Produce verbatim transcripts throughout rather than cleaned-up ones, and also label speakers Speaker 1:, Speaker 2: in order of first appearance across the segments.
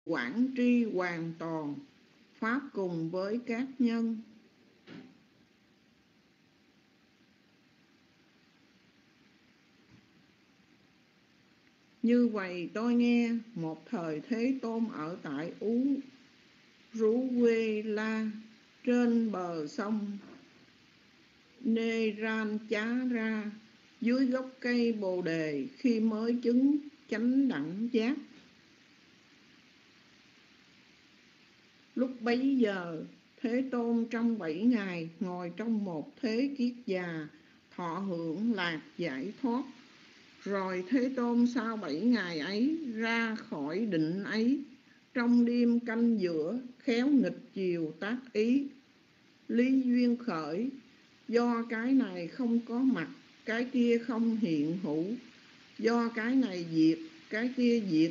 Speaker 1: quảng tri hoàn toàn, pháp cùng với các nhân. Như vậy tôi nghe một thời Thế Tôn ở tại Ú Rú Quê La trên bờ sông Nê Ran Chá Ra, dưới gốc cây Bồ Đề, khi mới chứng chánh đẳng giác. Lúc bấy giờ Thế Tôn trong bảy ngày ngồi trong một thế kiết già, thọ hưởng lạc giải thoát. Rồi Thế Tôn sau bảy ngày ấy ra khỏi định ấy, trong đêm canh giữa, khéo nghịch chiều tác ý. Lý duyên khởi, do cái này không có mặt, cái kia không hiện hữu. Do cái này diệt, cái kia diệt.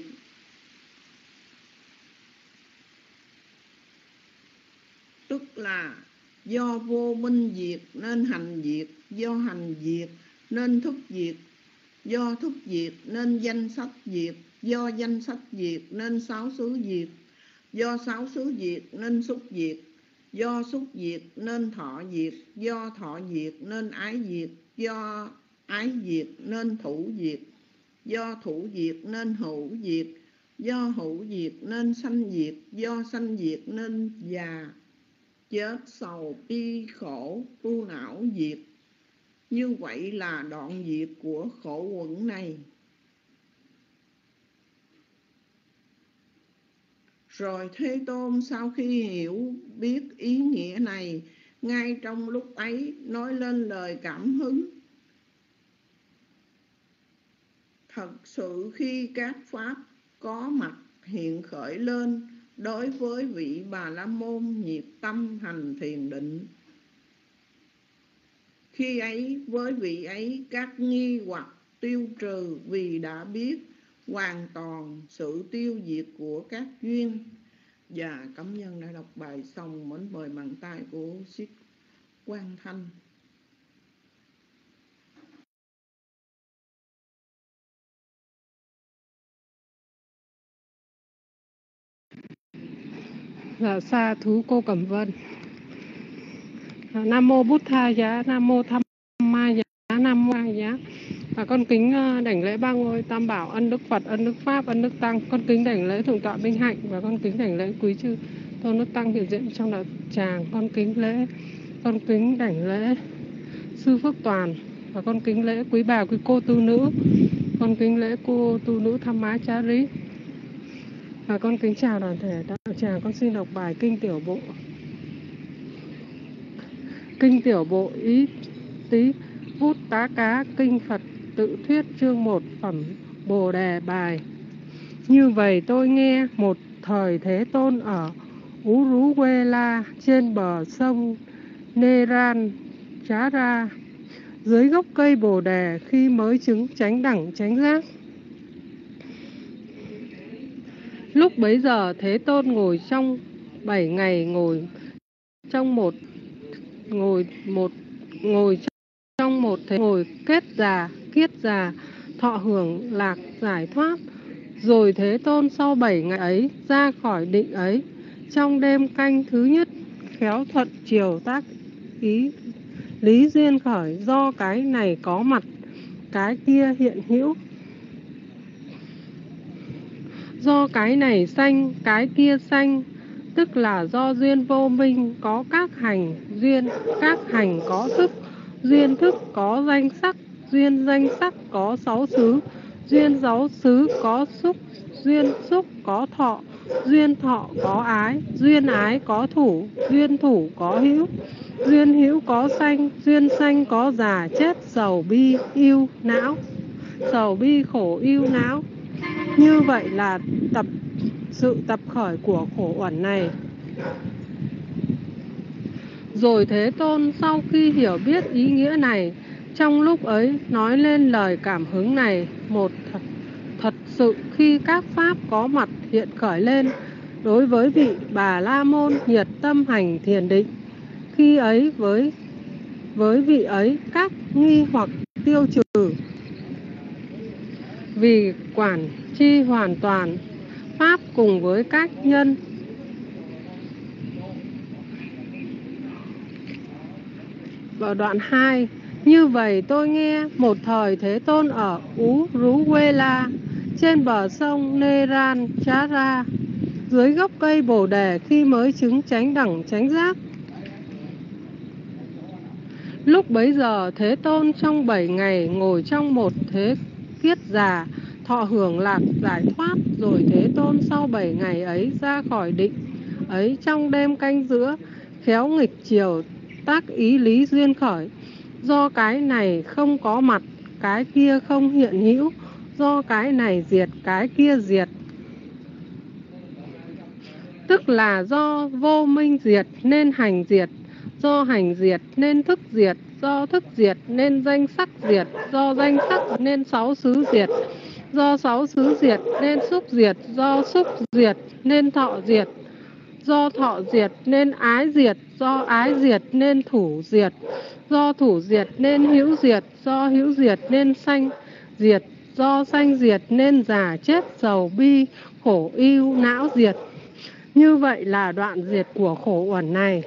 Speaker 1: Tức là do vô minh diệt nên hành diệt, do hành diệt nên thức diệt, do thức diệt nên danh sách diệt, do danh sách diệt nên sáu xứ diệt, do sáu xứ diệt nên xúc diệt, do xúc diệt nên thọ diệt, do thọ diệt nên ái diệt, do ái diệt nên thủ diệt, do thủ diệt nên hữu diệt, do hữu diệt nên sanh diệt, do sanh diệt nên già, chết, sầu, bi, khổ, tu não diệt. Như vậy là đoạn diệt của khổ uẩn này. Rồi Thế Tôn sau khi hiểu biết ý nghĩa này, ngay trong lúc ấy nói lên lời cảm hứng. Thật sự khi các pháp có mặt hiện khởi lên, đối với vị Bà La Môn nhiệt tâm hành thiền định, khi ấy với vị ấy các nghi hoặc tiêu trừ, vì đã biết hoàn toàn sự tiêu diệt của các duyên. Và cảm nhân đã đọc bài xong, mến mời bàn tay của Siết Quang Thanh.
Speaker 2: Dạ, sa thú cô Cẩm Vân. Nam mô Bút Tha Giá, Nam mô Tham Ma Giá, Nam mô A Giá. Và con kính đảnh lễ ba ngôi Tam Bảo, ân đức Phật, ân đức Pháp, ân đức Tăng. Con kính đảnh lễ Thượng tọa Minh Hạnh, và con kính đảnh lễ quý chư Tôn Đức Tăng hiện diện trong đạo tràng. Con kính lễ, con kính đảnh lễ Sư Phước Toàn, và con kính lễ quý bà, quý cô tu nữ. Con kính lễ cô tu nữ Tham Má Chá Rí. Và con kính chào đoàn thể đạo tràng. Con xin đọc bài Kinh Tiểu Bộ. Kinh Tiểu Bộ Ý Tý Bút Tá Cá, Kinh Phật Tự Thuyết, chương một, phẩm Bồ Đề bài. Như vậy tôi nghe một thời Thế Tôn ở Uruguela trên bờ sông Neran Chá Ra, dưới gốc cây Bồ Đề, khi mới chứng chánh đẳng chánh giác. Lúc bấy giờ Thế Tôn ngồi trong bảy ngày, ngồi trong một ngồi một ngồi trong một thế ngồi kết già kiết già, thọ hưởng lạc giải thoát. Rồi Thế Tôn sau bảy ngày ấy ra khỏi định ấy, trong đêm canh thứ nhất, khéo thuận chiều tác ý. Lý duyên khởi, do cái này có mặt, cái kia hiện hữu. Do cái này sanh, cái kia sanh, tức là do duyên vô minh có các hành duyên, các hành có thức, duyên thức có danh sắc, duyên danh sắc có sáu xứ, duyên sáu xứ có xúc, duyên xúc có thọ, duyên thọ có ái, duyên ái có thủ, duyên thủ có hữu, duyên hữu có sanh, duyên sanh có già chết, sầu bi ưu não, sầu bi khổ ưu não. Như vậy là tập sự tập khởi của khổ uẩn này. Rồi Thế Tôn sau khi hiểu biết ý nghĩa này, trong lúc ấy nói lên lời cảm hứng này. Một, thật, thật sự khi các pháp có mặt hiện khởi lên, đối với vị Bà La Môn nhiệt tâm hành thiền định, khi ấy với với vị ấy các nghi hoặc tiêu trừ, vì quản tri hoàn toàn, pháp cùng với các nhân. Vào đoạn hai, như vậy tôi nghe một thời Thế Tôn ở Uruguela trên bờ sông Neranchara dưới gốc cây Bồ Đề khi mới chứng chánh đẳng chánh giác. Lúc bấy giờ Thế Tôn trong bảy ngày ngồi trong một thế kiết già, thọ hưởng lạc giải thoát. Rồi Thế Tôn sau bảy ngày ấy ra khỏi định ấy trong đêm canh giữa, khéo nghịch chiều tác ý lý duyên khởi. Do cái này không có mặt, cái kia không hiện hữu. Do cái này diệt, cái kia diệt. Tức là do vô minh diệt nên hành diệt, do hành diệt nên thức diệt, do thức diệt nên danh sắc diệt, do danh sắc nên sáu xứ diệt, do sáu xứ diệt nên xúc diệt, do xúc diệt nên thọ diệt, do thọ diệt nên ái diệt, do ái diệt nên thủ diệt, do thủ diệt nên hữu diệt, do hữu diệt nên sanh diệt, do sanh diệt nên già chết sầu bi khổ ưu não diệt. Như vậy là đoạn diệt của khổ uẩn này.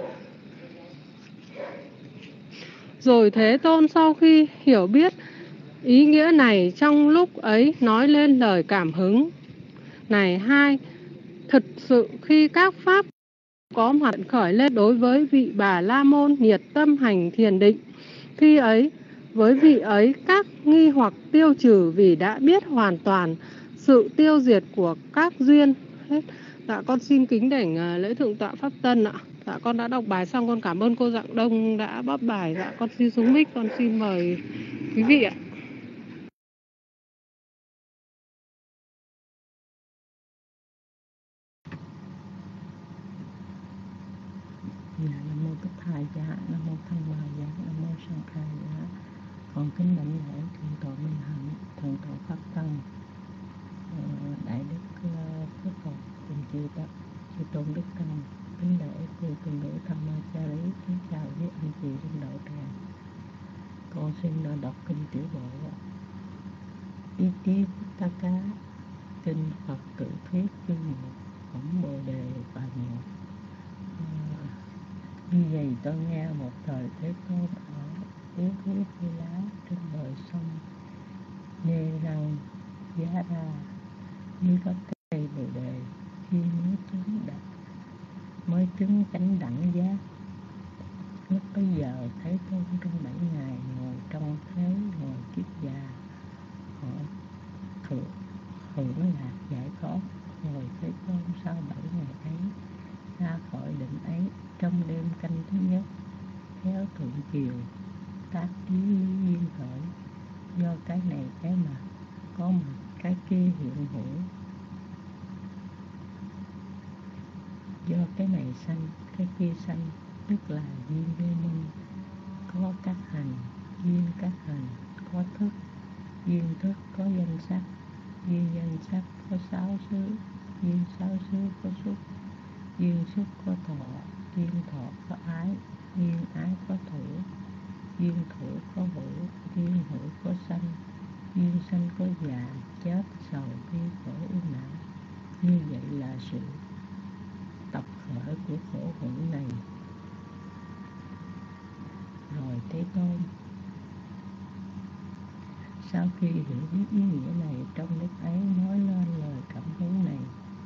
Speaker 2: Rồi Thế Tôn sau khi hiểu biết ý nghĩa này trong lúc ấy nói lên lời cảm hứng này: hai, thực sự khi các pháp có mặt khởi lên đối với vị Bà La Môn nhiệt tâm hành thiền định, khi ấy với vị ấy các nghi hoặc tiêu trừ vì đã biết hoàn toàn sự tiêu diệt của các duyên. Hết. Dạ con xin kính đảnh lễ thượng tọa Pháp Tân ạ. Dạ con đã đọc bài xong, con cảm ơn cô Dạng Đông đã bóp bài. Dạ con xin xuống mic, con xin mời quý vị ạ.
Speaker 3: Dạ, Nam mô Bích Thầy Dạ, Nam mô Tham Ma Dạ, Nam mô Sanh Khai Dạ. Con kính đảnh lễ thượng tọa Minh Hạnh, thượng tọa Pháp Tân, đại đức Phước Phật cùng chư Tất, chư Tôn Đức Tăng, kính lễ cô tôn nữ Tham Ma Cha Lý, kính chào với anh chị trong đạo tràng. Con xin đọc kinh tiểu bộ Ý Chí Pitaka, kinh Phật Tự Thuyết chương một, phẩm Bồ Đề bài một. Như vậy tôi nghe một thời Thế Tôn ở Yếu Thú Phi Lá trên bờ sông Nê Răng Giá Ra dưới gốc cây Bồ Đề khi mới chứng đắc mới chứng chánh đẳng giác. Lúc bấy giờ Thế Tôn trong bảy ngày ngồi trong thế ngồi kiết già, họ thượng hưởng lạc giải thoát. Rồi Thế Tôn sau bảy ngày ấy ra khỏi định ấy trong đêm canh thứ nhất, theo thượng chiều tác ý lý duyên khởi. Do cái này cái mặt có mặt, cái kia hiện hữu. Do cái này sanh, cái kia sanh, tức là duyên vô minh. Có các hành, duyên các hành, có thức, duyên thức có danh sắc, duyên danh sắc có sáu xứ, duyên sáu xứ có xúc, duyên xúc có thọ, duyên thọ có ái, duyên ái có thủ, duyên thủ có hữu, duyên hữu có sanh, duyên sanh có già, chết, sầu, bi, khổ, ưu não. Như vậy là sự tập khởi của khổ hữu này. Rồi Thế Tôn sau khi hiểu biết ý nghĩa này trong lúc ấy nói lên lời cảm hứng này: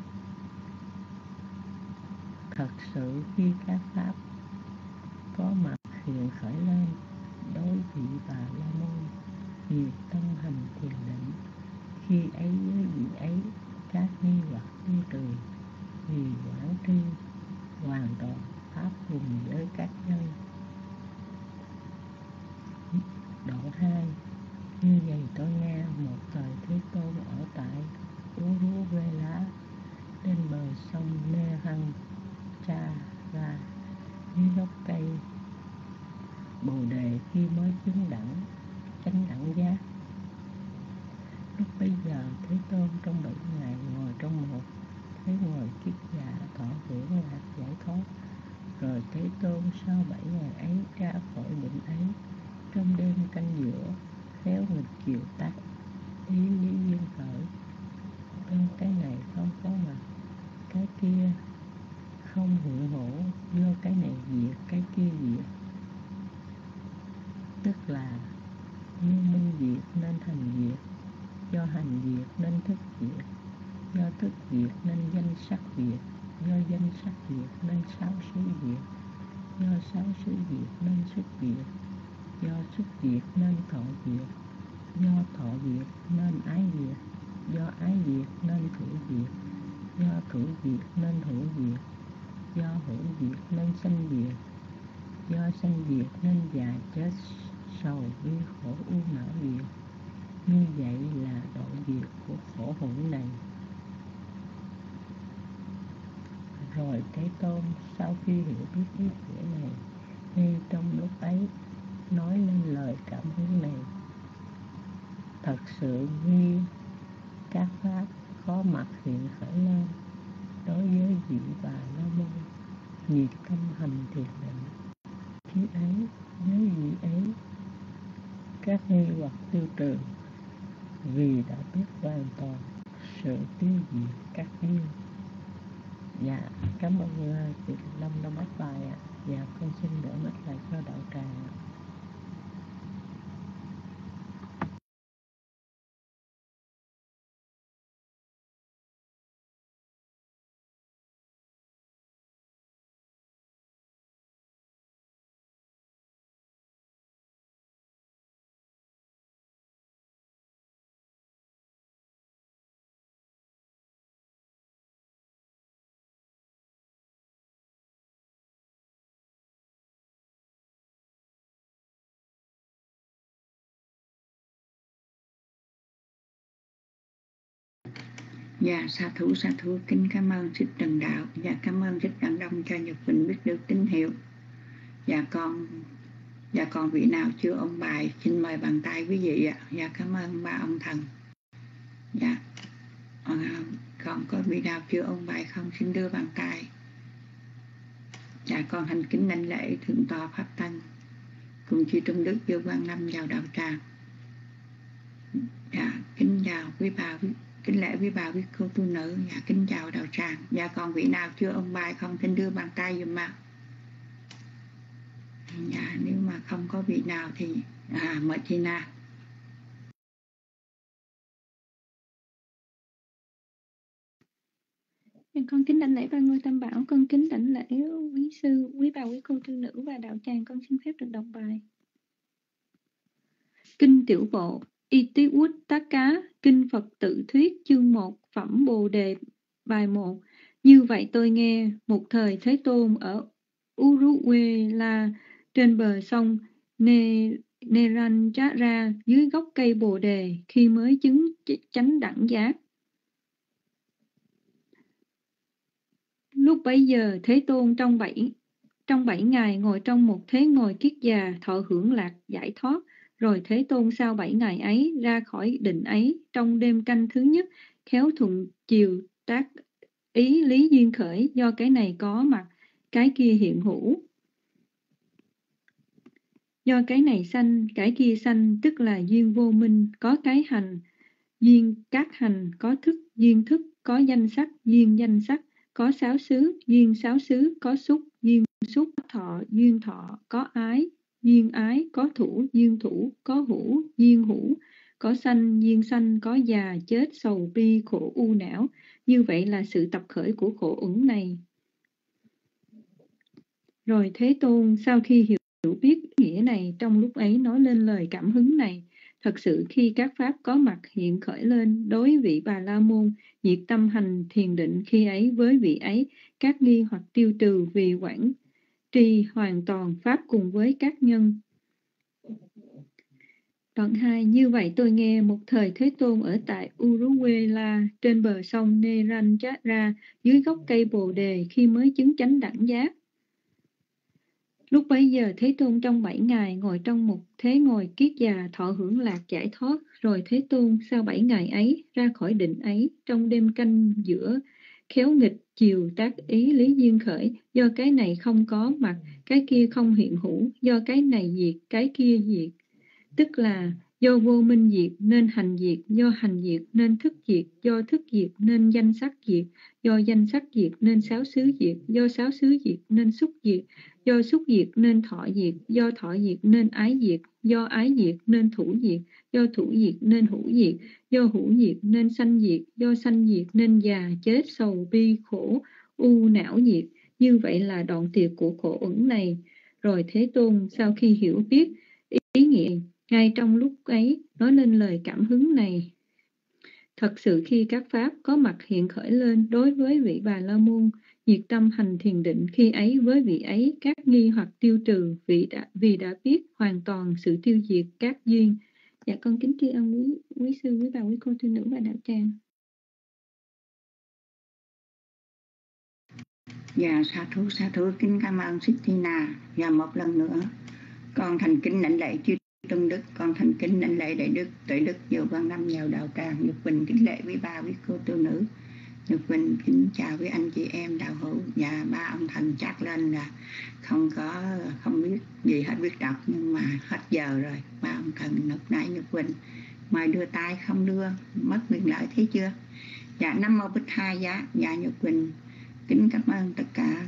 Speaker 3: thật sự khi các pháp có mặt hiện khởi lên đối vị Bà La Môn nhiệt tâm hành thiền định, khi ấy với vị ấy các nghi hoặc tiêu trừ vì quảng tri hoàn toàn pháp cùng với các nhân. Đoạn hai. Như vậy tôi nghe một thời Thế Tôn ở tại Uruguela trên bờ sông Neranchara dưới gốc cây Bồ Đề khi mới chứng đẳng chánh đẳng giác. Lúc bấy giờ Thế Tôn trong bảy ngày ngồi trong một thế ngồi kiết già, thọ hưởng lạc giải thoát. Rồi Thế Tôn sau bảy ngày ấy ra khỏi định ấy trong đêm canh giữa, khéo nghịch chiều tắt ý lý duyên khởi. Bên cái này không có mặt, kia không hiện hữu, do cái này diệt, cái kia diệt. Tức là như minh diệt nên hành diệt, do hành diệt nên thức diệt, do thức diệt nên danh sắc diệt, do danh sắc diệt nên sáu xứ diệt, do sáu xứ diệt nên xuất diệt, do xuất diệt nên thọ diệt, do thọ diệt nên ái diệt, do ái diệt nên thủ diệt, do thủ diệt nên hữu diệt, do hữu diệt nên sanh diệt, do sanh diệt nên già chết sầu bi khổ u não diệt. Như vậy là độ diệt của khổ hữu này. Rồi Thế Tôn sau khi hiểu biết ý nghĩa này, ngay trong lúc ấy nói lên lời cảm hứng này: thật sự như các pháp có mặt hiện khởi lên đối với vị Bà La Môn nhiệt tâm hành thiền định, khi ấy với vị ấy các nghi hoặc tiêu trừ, vì đã biết hoàn toàn sự tiêu diệt các duyên. Dạ, cảm ơn uh, chị Lâm đã bắt bài ạ. Dạ, con xin đỡ mất lại cho đạo tràng ạ.
Speaker 4: Dạ, sa thú, sa thú, kính cảm ơn Thích Trần Đạo. Dạ, cảm ơn Thích Đăng Đông cho Nhật Quỳnh biết được tín hiệu. Dạ con, dạ con vị nào chưa ôn bài, xin mời bàn tay quý vị ạ. Dạ, cảm ơn ba ông thần. Dạ, à, còn có vị nào chưa ôn bài không, xin đưa bàn tay. Dạ, con hành kính đảnh lễ Thượng tọa Pháp Tân cùng chư Trung Đức Vô Quang Lâm vào đạo tràng. Dạ, kính chào quý bà, kính lễ quý bà, quý cô tu nữ. Dạ, kính chào đạo tràng. Dạ, còn vị nào chưa ôn bài không, xin đưa bàn tay dùm ạ. Dạ, nếu mà không có vị nào thì à, mời chị Na.
Speaker 5: Con kính đảnh lễ ba ngôi Tam Bảo, con kính đảnh lễ quý sư, quý bà, quý cô tu nữ và đạo tràng. Con xin phép được đọc bài. Kinh Tiểu Bộ, Itivuttaka, Kinh Phật Tự Thuyết, chương một, Phẩm Bồ Đề, bài một. Như vậy tôi nghe, một thời Thế Tôn ở Uruvela trên bờ sông Neranjara dưới gốc cây Bồ Đề khi mới chứng chánh đẳng giác. Lúc bấy giờ Thế Tôn trong bảy trong bảy ngày ngồi trong một thế ngồi kiết già thọ hưởng lạc giải thoát. Rồi Thế Tôn sau bảy ngày ấy ra khỏi định ấy, trong đêm canh thứ nhất, khéo thuận chiều tác ý lý duyên khởi, do cái này có mặt, cái kia hiện hữu. Do cái này sanh, cái kia sanh, tức là duyên vô minh, có cái hành, duyên các hành, có thức, duyên thức, có danh sắc, duyên danh sắc, có sáu xứ, duyên sáu xứ, có xúc, duyên xúc, có thọ, duyên thọ, có ái, duyên ái, có thủ, duyên thủ, có hữu, duyên hữu, có sanh, duyên sanh, có già, chết, sầu, bi, khổ, u não. Như vậy là sự tập khởi của khổ uẩn này. Rồi Thế Tôn sau khi hiểu biết nghĩa này, trong lúc ấy nói lên lời cảm hứng này: thật sự khi các pháp có mặt hiện khởi lên đối vị Bà La Môn nhiệt tâm hành thiền định, khi ấy với vị ấy các nghi hoặc tiêu trừ, vì quảng tri hoàn toàn pháp cùng với các nhân. Đoạn hai. Như vậy tôi nghe, một thời Thế Tôn ở tại Uruvela trên bờ sông Neranjara dưới gốc cây Bồ Đề khi mới chứng chánh đẳng giác. Lúc bấy giờ Thế Tôn trong bảy ngày ngồi trong một thế ngồi kiết già thọ hưởng lạc giải thoát. Rồi Thế Tôn sau bảy ngày ấy ra khỏi định ấy, trong đêm canh giữa, khéo nghịch chiều tác ý lý duyên khởi, do cái này không có mặt, cái kia không hiện hữu, do cái này diệt, cái kia diệt. Tức là Do vô minh diệt nên hành diệt, do hành diệt nên thức diệt, do thức diệt nên danh sắc diệt, do danh sắc diệt nên sáu xứ diệt, do sáu xứ diệt nên xúc diệt, do xúc diệt nên thọ diệt, do thọ diệt nên ái diệt, do ái diệt nên thủ diệt, do thủ diệt nên hữu diệt, do hữu diệt nên sanh diệt, do sanh diệt nên già, chết, sầu, bi, khổ, u, não diệt. Như vậy là đoạn tuyệt của khổ uẩn này. Rồi Thế Tôn sau khi hiểu biết ý nghĩa, ngay trong lúc ấy nói lên lời cảm hứng này: thật sự khi các pháp có mặt hiện khởi lên đối với vị Bà La Môn, nhiệt tâm hành thiền định, khi ấy với vị ấy các nghi hoặc tiêu trừ, vị đã, vì đã biết hoàn toàn sự tiêu diệt các duyên. Dạ con kính tri ân quý, quý sư, quý bà, quý cô tu nữ và đạo tràng.
Speaker 4: Dạ sa thú sa thú kính cảm ơn Thích Thi Na. Và một lần nữa con thành kính lãnh lễ chư Tôn Đức, con thành kính lãnh lễ Đại Đức, Tuệ Đức, Vô Văn Năm, vào đạo tràng. Nhật Bình kính lễ quý ba, quý cô tu nữ. Nhật Bình kính chào quý anh chị em đạo hữu. Và ba ông thần chắc lên là không có không biết gì hết, biết đọc nhưng mà hết giờ rồi. Ba ông thần lúc nãy Nhật Bình mời đưa tay không đưa, mất quyền lợi thấy chưa? Dạ Nam Mô Bích Hai Giá. Dạ Nhật Bình kính cảm ơn tất cả.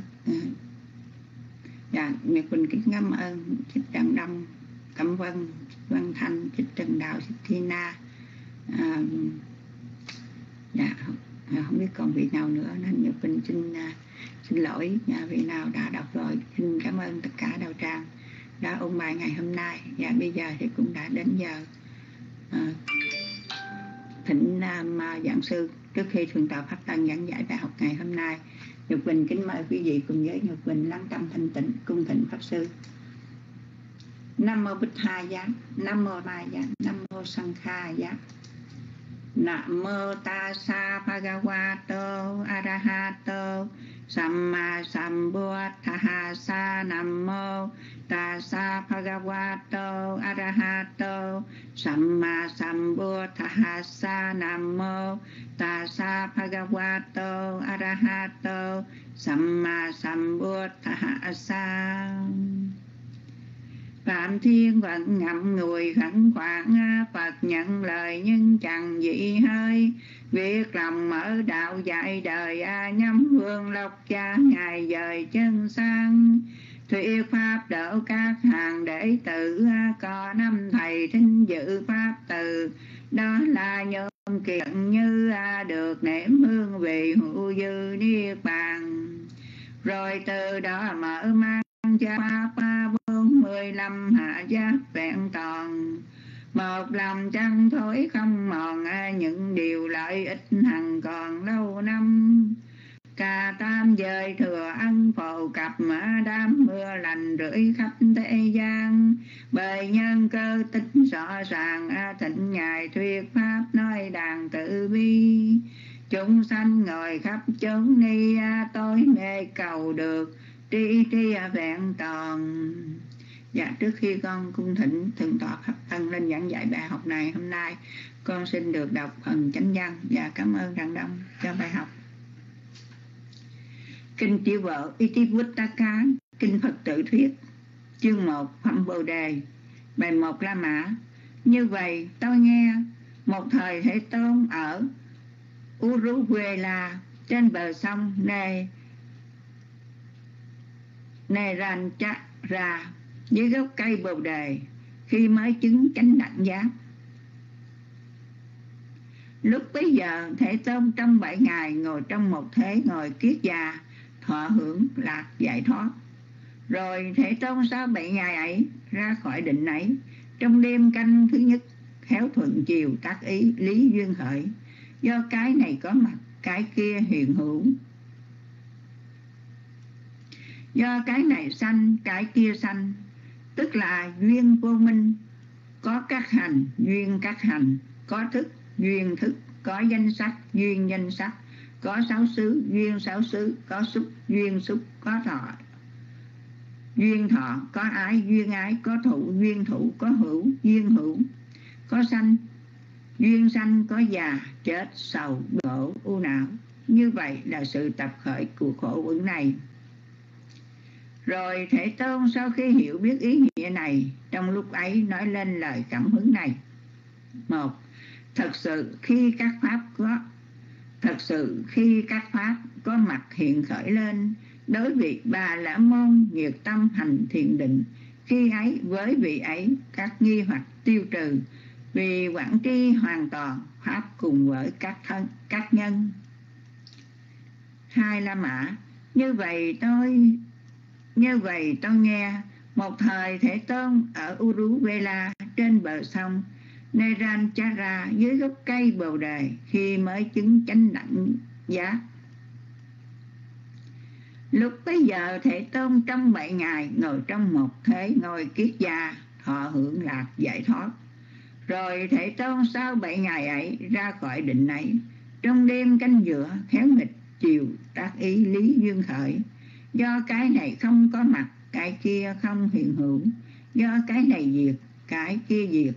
Speaker 4: Dạ Nhật Bình kính cảm ơn Thích Trần Đông, Cẩm Vân, Văn Thanh, Thích Trần Đạo, Thích Thi Na. À, dạ không biết còn vị nào nữa nên Nhật Bình xin xin lỗi. Dạ, vị nào đã đọc rồi xin cảm ơn tất cả đạo tràng đã ôn bài ngày hôm nay. Và bây giờ thì cũng đã đến giờ à, thỉnh um, giảng sư trước khi thượng tọa Pháp Tân giảng giải bài học ngày hôm nay. Nhật Bình kính mời quý vị cùng với Nhật Bình lắng tâm thanh tịnh cung thỉnh Pháp sư. Nam Mô Bích Hà Giá, Nam Mô Ma Giá, Nam Mô Sang Kha Giá. Nam Mô Tassa Bhagavato Arahato Samma Sambuddhassa. Nam Mô Tassa Bhagavato Arahato Samma Sambuddhassa. Nam Mô Tassa Bhagavato Arahato Samma Sambuddhassa. Phạm Thiên Vận ngậm ngùi khẩn khoản, Phật nhận lời nhưng chẳng dị hơi. Việc lòng mở đạo dạy đời, nhắm hương lộc cha ngài dời chân sang. Thuyết pháp đỡ các hàng đệ tử, có năm thầy thính dự pháp từ. Đó là nhóm kiện như được nếm hương vị hữu dư niết bàn. Rồi từ đó mở mang cho pháp bốn mươi lăm hạ giác vẹn toàn. Một lòng chân thối không mòn, những điều lợi ích hằng còn lâu năm. Cả tam giới thừa ăn phổ cập, đám mưa lành rưỡi khắp thế gian. Bởi nhân cơ tích rõ ràng, thịnh ngài thuyết pháp nói đàn tự bi. Chúng sanh ngồi khắp chốn ni, tối mê cầu được tri tri vẹn toàn. Dạ, trước khi con cung thỉnh thượng tọa Pháp Tân lên giảng dạy bài học này hôm nay, con xin được đọc phần chánh văn và cảm ơn Tràng Đông cho bài học. Kinh Tiểu Vợ Itivuttaka, Kinh Phật Tự Thuyết, chương một, Phẩm Bồ Đề, bài một La Mã. Như vậy tôi nghe một thời Thế Tôn ở Uruguela trên bờ sông Nê Neranchara dưới gốc cây Bồ Đề, khi mới chứng chánh đẳng giác. Lúc bấy giờ Thế Tôn trong bảy ngày ngồi trong một thế ngồi kiết già, thọ hưởng lạc giải thoát. Rồi Thế Tôn sau bảy ngày ấy ra khỏi định ấy, trong đêm canh thứ nhất, khéo thuận chiều tác ý lý duyên khởi. Do cái này có mặt, cái kia hiện hữu. Do cái này sanh, cái kia sanh, tức là duyên vô minh. Có các hành, duyên các hành. Có thức, duyên thức. Có danh sắc, duyên danh sắc. Có sáu xứ, duyên sáu xứ. Có xúc, duyên xúc. Có thọ, duyên thọ. Có ái, duyên ái. Có thụ, duyên thụ. Có hữu, duyên hữu. Có sanh, duyên sanh. Có già, chết, sầu, khổ, u não. Như vậy là sự tập khởi của khổ uẩn này. Rồi Thế Tôn sau khi hiểu biết ý nghĩa này, trong lúc ấy nói lên lời cảm hứng này: Một, thật sự khi các pháp có thật sự khi các pháp có mặt hiện khởi lên, đối vị Bà La Môn nhiệt tâm hành thiền định, khi ấy với vị ấy các nghi hoặc tiêu trừ, vì quảng tri hoàn toàn pháp cùng với các thân các nhân. Hai, La Mã, như vậy tôi như vậy tôi nghe một thời Thế Tôn ở Uruvela trên bờ sông Neranchara dưới gốc cây bồ đề, khi mới chứng chánh đẳng giác. Lúc bấy giờ Thế Tôn trong bảy ngày ngồi trong một thế ngồi kiết già, thọ hưởng lạc giải thoát. Rồi Thế Tôn sau bảy ngày ấy ra khỏi định ấy, trong đêm canh giữa khéo nghịch chiều tác ý lý duyên khởi. Do cái này không có mặt, cái kia không hiện hữu. Do cái này diệt, cái kia diệt.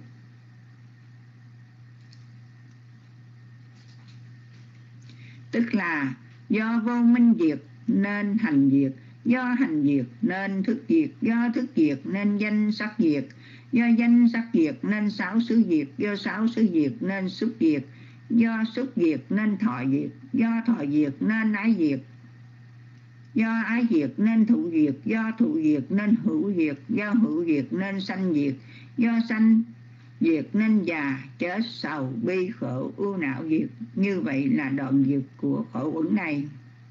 Speaker 4: Tức là do vô minh diệt nên hành diệt, do hành diệt nên thức diệt, do thức diệt nên danh sắc diệt, do danh sắc diệt nên sáu xứ diệt, do sáu xứ diệt nên xúc diệt, do xúc diệt nên thọ diệt, do thọ diệt nên ái diệt, do ái diệt nên thụ diệt, do thụ diệt nên hữu diệt, do hữu diệt nên sanh diệt, do sanh diệt nên già, chết, sầu, bi, khổ, ưu não diệt. Như vậy là đoạn diệt của khổ uẩn này.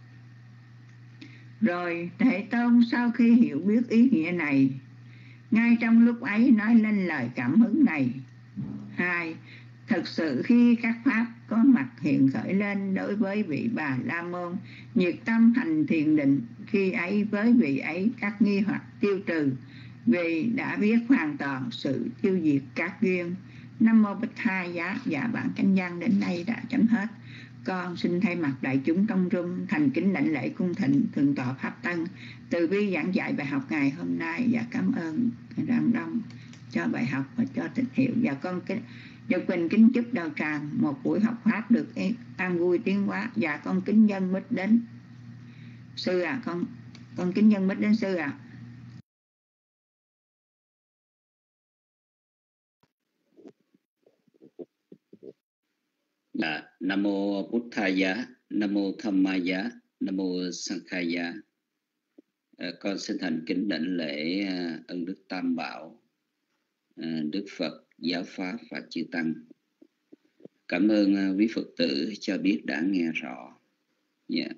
Speaker 4: Rồi Thế Tôn sau khi hiểu biết ý nghĩa này, ngay trong lúc ấy nói lên lời cảm hứng này. Hai, thật sự khi các pháp có mặt hiện khởi lên đối với vị Bà La Môn nhiệt tâm hành thiền định, khi ấy với vị ấy các nghi hoặc tiêu trừ, vì đã biết hoàn toàn sự tiêu diệt các duyên. Nam mô Bích Tha Giá. Dạ, bản chánh văn đến đây đã chấm hết. Con xin thay mặt đại chúng trong room thành kính lãnh lễ cung thịnh thượng tọa Pháp Tân từ bi giảng dạy bài học ngày hôm nay, và cảm ơn Ram Đông cho bài học và cho tín hiệu. Và con kính Nhật Quỳnh kính chúc đạo tràng một buổi học pháp được an vui tiến hóa. Và con kính nhân mít đến sư à, con con kính nhân mít đến sư à.
Speaker 6: Dạ, Nam mô Bụt Thaya, Nam mô Dhammaya, Nam mô Sankhaya. À, con xin thành kính đảnh lễ uh, ân đức Tam Bảo, uh, Đức Phật, Giáo Pháp và chư Tăng. Cảm ơn uh, quý Phật tử cho biết đã nghe rõ. Yeah.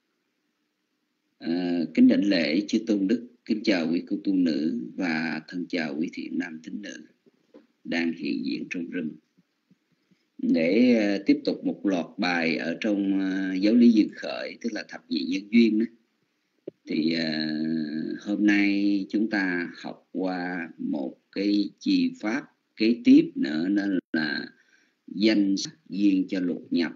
Speaker 6: Uh, kính đảnh lễ chư tôn đức, kính chào quý cô tu nữ và thân chào quý thiện nam tín nữ đang hiện diện trong room. Để uh, tiếp tục một loạt bài ở trong uh, giáo lý duyên khởi, tức là thập nhị nhân duyên đó. Thì uh, hôm nay chúng ta học qua một cái chi pháp kế tiếp nữa, đó là danh sắc duyên cho lục nhập.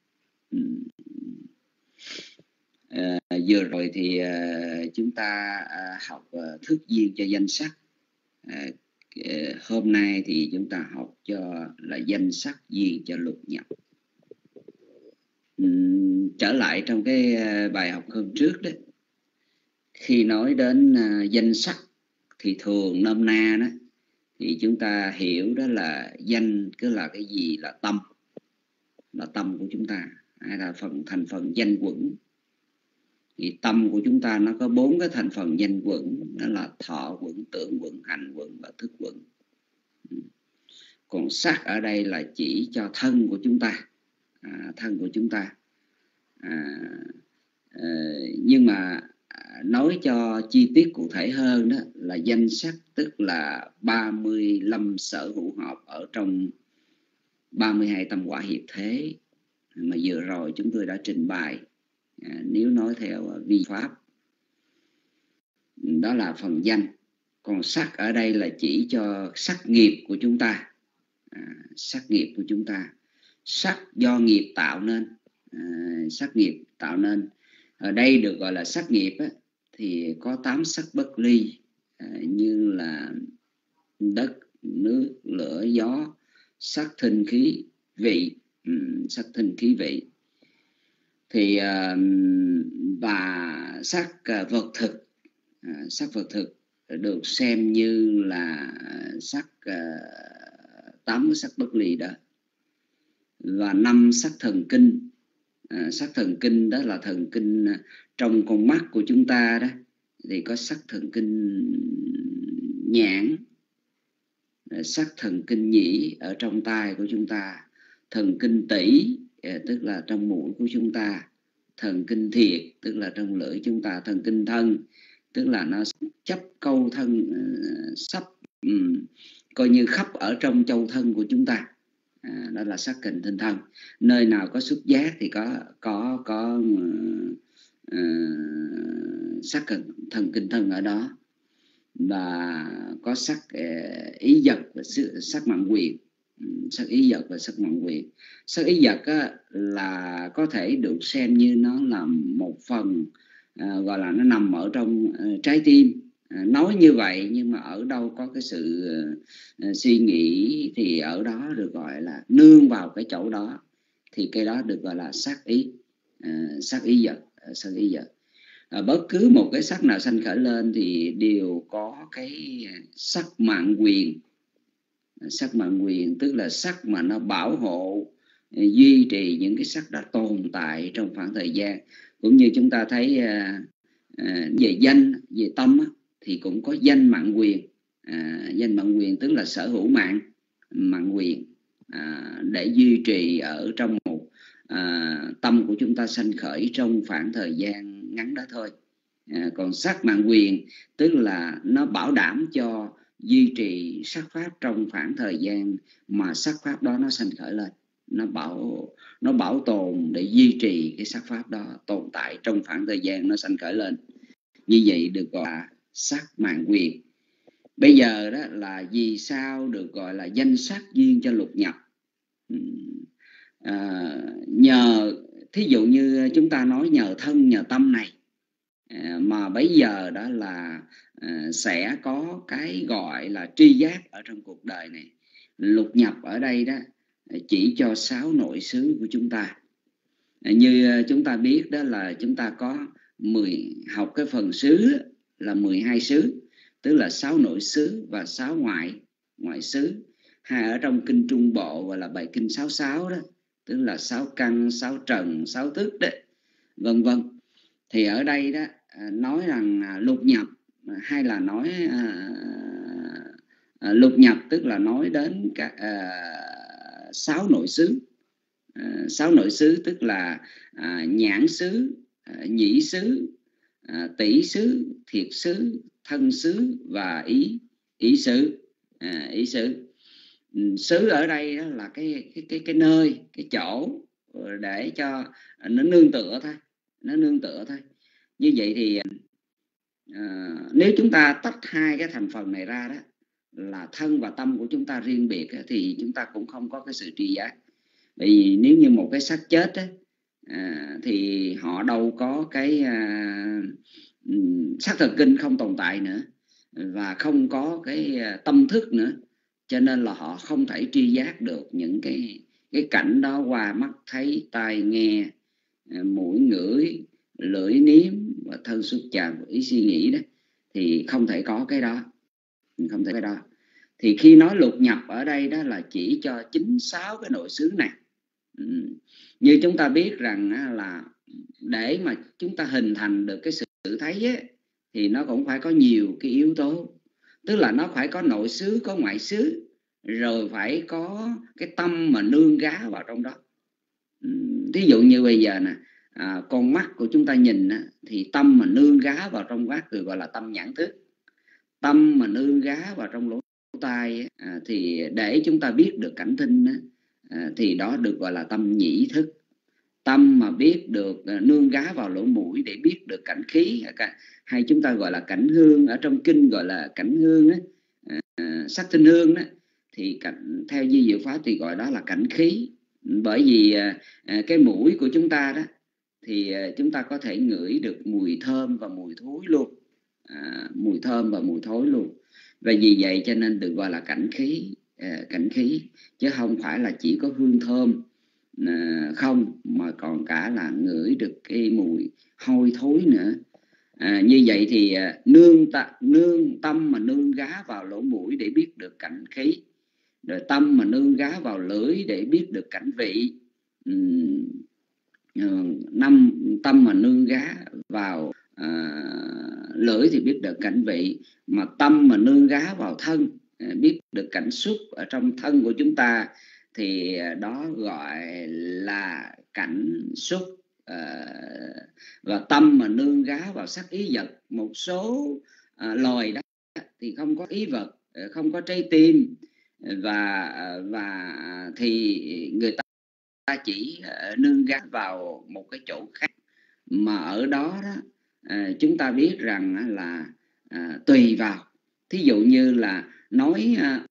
Speaker 6: Uh, vừa rồi thì uh, chúng ta uh, học uh, thức duyên cho danh sắc. Uh, uh, hôm nay thì chúng ta học cho là danh sắc duyên cho lục nhập. Um, trở lại trong cái uh, bài học hôm trước đấy, khi nói đến uh, danh sắc thì thường nôm na đó thì chúng ta hiểu đó là danh cứ là cái gì, là tâm, là tâm của chúng ta, hay là phần thành phần danh quẩn. Thì tâm của chúng ta nó có bốn cái thành phần danh quẩn, đó là thọ quẩn, tưởng quẩn, hành quẩn và thức quẩn. Còn sắc ở đây là chỉ cho thân của chúng ta, à, thân của chúng ta. À, à, nhưng mà nói cho chi tiết cụ thể hơn đó là danh sắc, tức là ba mươi lăm sở hữu hợp ở trong ba mươi hai tâm quả hiệp thế mà vừa rồi chúng tôi đã trình bày. À, nếu nói theo vi pháp, đó là phần danh. Còn sắc ở đây là chỉ cho sắc nghiệp của chúng ta, à, sắc nghiệp của chúng ta, sắc do nghiệp tạo nên, à, sắc nghiệp tạo nên. Ở đây được gọi là sắc nghiệp á, thì có tám sắc bất ly, à, như là đất, nước, lửa, gió, sắc, thinh, khí, vị, um, sắc, thinh, khí, vị. Thì uh, và sắc uh, vật thực, uh, sắc vật thực được xem như là sắc uh, tám cái sắc bất ly đó, và năm sắc thần kinh. À, sắc thần kinh đó là thần kinh trong con mắt của chúng ta đó, thì có sắc thần kinh nhãn, sắc thần kinh nhĩ ở trong tai của chúng ta, thần kinh tỷ tức là trong mũi của chúng ta, thần kinh thiệt tức là trong lưỡi chúng ta, thần kinh thân tức là nó chấp câu thân uh, sắp um, coi như khắp ở trong châu thân của chúng ta. À, đó là sắc kinh tinh thân. Nơi nào có xúc giác thì có có có uh, uh, sắc thần kinh thân ở đó, và có sắc uh, ý vật và sắc mạng quyền. Sắc ý vật và sắc mạng quyền. Sắc ý vật á, là có thể được xem như nó là một phần à, gọi là nó nằm ở trong uh, trái tim. À, nói như vậy nhưng mà ở đâu có cái sự uh, suy nghĩ thì ở đó được gọi là nương vào cái chỗ đó, thì cái đó được gọi là sắc ý, uh, sắc ý vật, uh, sắc ý vật. À, bất cứ một cái sắc nào sanh khởi lên thì đều có cái sắc mạng quyền. Sắc mạng quyền tức là sắc mà nó bảo hộ, duy trì những cái sắc đó tồn tại trong khoảng thời gian. Cũng như chúng ta thấy à, à, về danh, về tâm á, thì cũng có danh mạng quyền. À, danh mạng quyền tức là sở hữu mạng, mạng quyền à, để duy trì ở trong một à, tâm của chúng ta sanh khởi trong khoảng thời gian ngắn đó thôi. À, còn sắc mạng quyền tức là nó bảo đảm cho duy trì sắc pháp trong khoảng thời gian mà sắc pháp đó nó sanh khởi lên, nó bảo nó bảo tồn để duy trì cái sắc pháp đó tồn tại trong khoảng thời gian nó sanh khởi lên. Như vậy được gọi là sắc mạng quyền. Bây giờ đó là vì sao được gọi là danh sắc duyên cho lục nhập? À, nhờ thí dụ như chúng ta nói nhờ thân nhờ tâm này, à, mà bây giờ đó là à, sẽ có cái gọi là tri giác ở trong cuộc đời này. Lục nhập ở đây đó chỉ cho sáu nội xứ của chúng ta. À, như chúng ta biết đó là chúng ta có mười học cái phần xứ là mười hai xứ, tức là sáu nội xứ và sáu ngoại ngoại xứ. Hay ở trong kinh Trung Bộ gọi là bài kinh sáu sáu đó, tức là sáu căn, sáu trần, sáu thức đấy, vân vân. Thì ở đây đó nói rằng lục nhập, hay là nói à, à, lục nhập tức là nói đến các à, sáu nội xứ. À, sáu nội xứ tức là à, nhãn xứ, à, nhĩ xứ, à, tỷ xứ, thiệt xứ, thân xứ và ý ý xứ. À, ý xứ. Xứ ở đây đó là cái cái cái cái nơi, cái chỗ để cho nó nương tựa thôi, nó nương tựa thôi. Như vậy thì à, nếu chúng ta tách hai cái thành phần này ra đó, là thân và tâm của chúng ta riêng biệt, thì chúng ta cũng không có cái sự tri giác. Bởi vì nếu như một cái xác chết đó, à, thì họ đâu có cái à, sắc thần kinh không tồn tại nữa, và không có cái tâm thức nữa, cho nên là họ không thể tri giác được những cái cái cảnh đó qua mắt thấy, tai nghe, mũi ngửi, lưỡi nếm và thân xúc chạm, ý suy nghĩ đó, thì không thể có cái đó, không thể cái đó. Thì khi nói lục nhập ở đây đó là chỉ cho chính sáu cái nội xứ này. Ừ. Như chúng ta biết rằng là để mà chúng ta hình thành được cái sự thấy ấy, thì nó cũng phải có nhiều cái yếu tố. Tức là nó phải có nội xứ, có ngoại xứ, rồi phải có cái tâm mà nương gá vào trong đó. Ví dụ như bây giờ nè, à, con mắt của chúng ta nhìn á, thì tâm mà nương gá vào trong mắt thì gọi là tâm nhãn thức. Tâm mà nương gá vào trong lỗ tai à, thì để chúng ta biết được cảnh thinh á, à, thì đó được gọi là tâm nhĩ thức. Tâm mà biết được à, nương gá vào lỗ mũi để biết được cảnh khí, hay chúng ta gọi là cảnh hương, ở trong kinh gọi là cảnh hương á, à, sắc tinh hương đó, thì cảnh, theo Di Diệu Pháp thì gọi đó là cảnh khí. Bởi vì à, cái mũi của chúng ta đó thì à, chúng ta có thể ngửi được mùi thơm và mùi thối luôn, à, mùi thơm và mùi thối luôn. Và vì vậy cho nên được gọi là cảnh khí, à, cảnh khí, chứ không phải là chỉ có hương thơm à, không, mà còn cả là ngửi được cái mùi hôi thối nữa. À, như vậy thì à, nương ta, nương tâm mà nương gá vào lỗ mũi để biết được cảnh khí, rồi tâm mà nương gá vào lưỡi để biết được cảnh vị, năm tâm mà nương gá vào à, lưỡi thì biết được cảnh vị, mà tâm mà nương gá vào thân biết được cảnh xúc ở trong thân của chúng ta, thì đó gọi là cảnh xúc. À, và tâm mà nương gá vào sắc ý vật, một số à, loài đó thì không có ý vật, không có trái tim, và và thì người ta ta chỉ nương gá vào một cái chỗ khác, mà ở đó, đó à, chúng ta biết rằng là à, tùy vào, thí dụ như là nói à,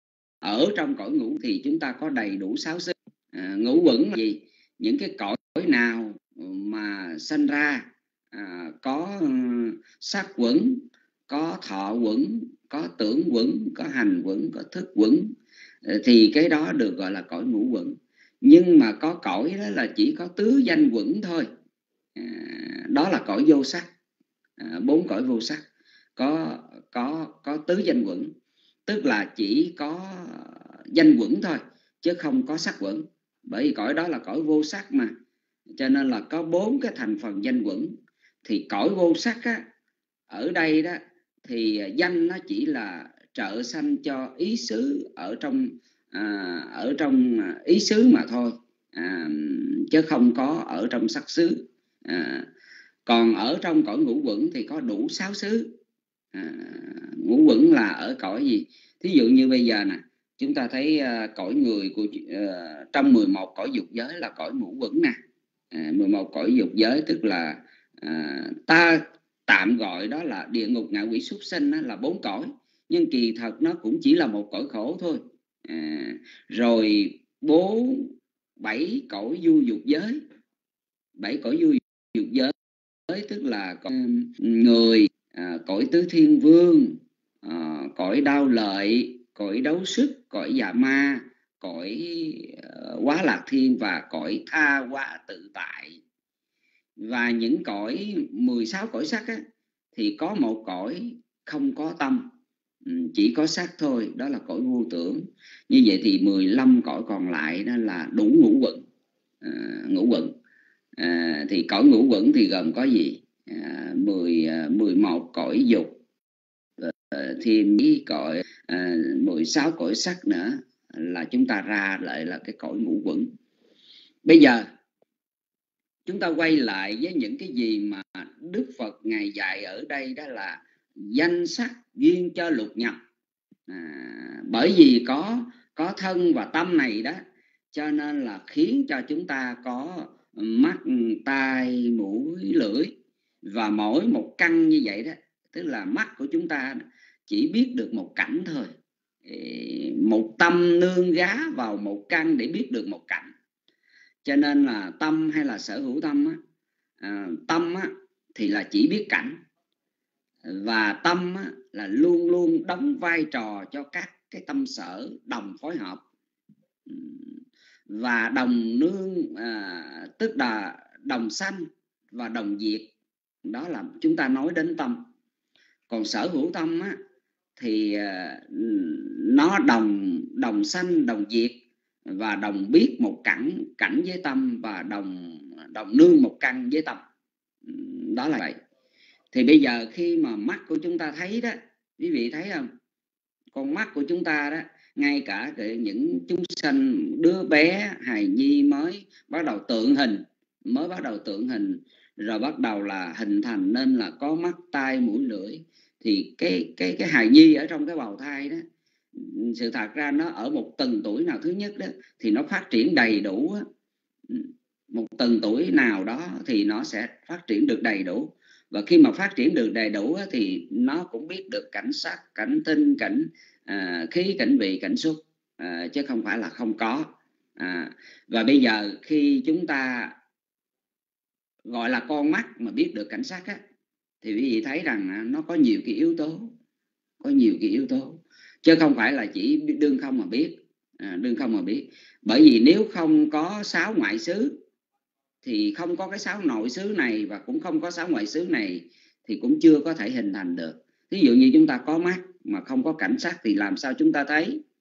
Speaker 6: ở trong cõi ngũ thì chúng ta có đầy đủ sáu xứ. À, ngũ quẩn là gì? Những cái cõi nào mà sanh ra à, có sắc quẩn, có thọ quẩn, có tưởng quẩn, có hành quẩn, có thức quẩn, thì cái đó được gọi là cõi ngũ quẩn. Nhưng mà có cõi đó là chỉ có tứ danh quẩn thôi, à, đó là cõi vô sắc. À, bốn cõi vô sắc có có có tứ danh quẩn, tức là chỉ có danh quẩn thôi chứ không có sắc quẩn, bởi vì cõi đó là cõi vô sắc mà, cho nên là có bốn cái thành phần danh quẩn. Thì cõi vô sắc á, ở đây đó thì danh nó chỉ là trợ sanh cho ý xứ ở trong à, ở trong ý xứ mà thôi, à, chứ không có ở trong sắc xứ. À, còn ở trong cõi ngũ quẩn thì có đủ sáu xứ. À, ngũ quẩn là ở cõi gì? Thí dụ như bây giờ nè, chúng ta thấy uh, cõi người của uh, trong mười một cõi dục giới là cõi ngũ quẩn nè. À, mười một cõi dục giới tức là uh, ta tạm gọi đó là địa ngục, ngạ quỷ, súc sinh, là bốn cõi, nhưng kỳ thật nó cũng chỉ là một cõi khổ thôi. À, rồi bốn bảy cõi du dục giới, bảy cõi du dục giới tức là người, à, cõi tứ thiên vương, à, cõi đao lợi, cõi đấu sức, cõi dạ ma, cõi uh, quá lạc thiên và cõi tha hóa tự tại. Và những cõi mười sáu cõi sắc á, thì có một cõi không có tâm, chỉ có sắc thôi, đó là cõi vô tưởng. Như vậy thì mười lăm cõi còn lại đó là đủ ngũ quẩn. À, ngũ quẩn à, thì cõi ngũ quẩn thì gồm có gì? À, mười, mười một cõi dục, à, thêm mấy cõi à, mười sáu cõi sắc nữa, là chúng ta ra lại là cái cõi ngũ quẩn. Bây giờ chúng ta quay lại với những cái gì mà Đức Phật Ngài dạy ở đây, đó là danh sắc duyên cho lục nhập. À, bởi vì có có thân và tâm này đó, cho nên là khiến cho chúng ta có mắt, tai, mũi, lưỡi, và mỗi một căn như vậy đó, tức là mắt của chúng ta chỉ biết được một cảnh thôi, một tâm nương gá vào một căn để biết được một cảnh. Cho nên là tâm hay là sở hữu tâm á, à, tâm á, thì là chỉ biết cảnh, và tâm á, là luôn luôn đóng vai trò cho các cái tâm sở đồng phối hợp và đồng nương, à, tức là đồng sanh và đồng diệt. Đó là chúng ta nói đến tâm. Còn sở hữu tâm á, thì à, nó đồng đồng sanh, đồng diệt và đồng biết một cảnh cảnh với tâm, và đồng đồng nương một căn với tâm. Đó là vậy. Thì bây giờ khi mà mắt của chúng ta thấy đó, quý vị thấy không? Con mắt của chúng ta đó, ngay cả những chúng sanh, đứa bé hài nhi mới bắt đầu tượng hình, mới bắt đầu tượng hình rồi bắt đầu là hình thành nên là có mắt, tai, mũi, lưỡi. Thì cái cái cái hài nhi ở trong cái bào thai đó, sự thật ra nó ở một từng tuổi nào thứ nhất đó thì nó phát triển đầy đủ. Một từng tuổi nào đó thì nó sẽ phát triển được đầy đủ. Và khi mà phát triển được đầy đủ thì nó cũng biết được cảnh sắc, cảnh tinh, cảnh à, khí, cảnh vị, cảnh xúc, à, chứ không phải là không có. À, và bây giờ khi chúng ta gọi là con mắt mà biết được cảnh sắc á, thì quý vị thấy rằng nó có nhiều cái yếu tố, có nhiều cái yếu tố, chứ không phải là chỉ đương không mà biết, à, đương không mà biết. Bởi vì nếu không có sáu ngoại xứ thì không có cái sáu nội xứ này, và cũng không có sáu ngoại xứ này thì cũng chưa có thể hình thành được. Ví dụ như chúng ta có mắt mà không có cảnh sắc thì làm sao chúng ta thấy?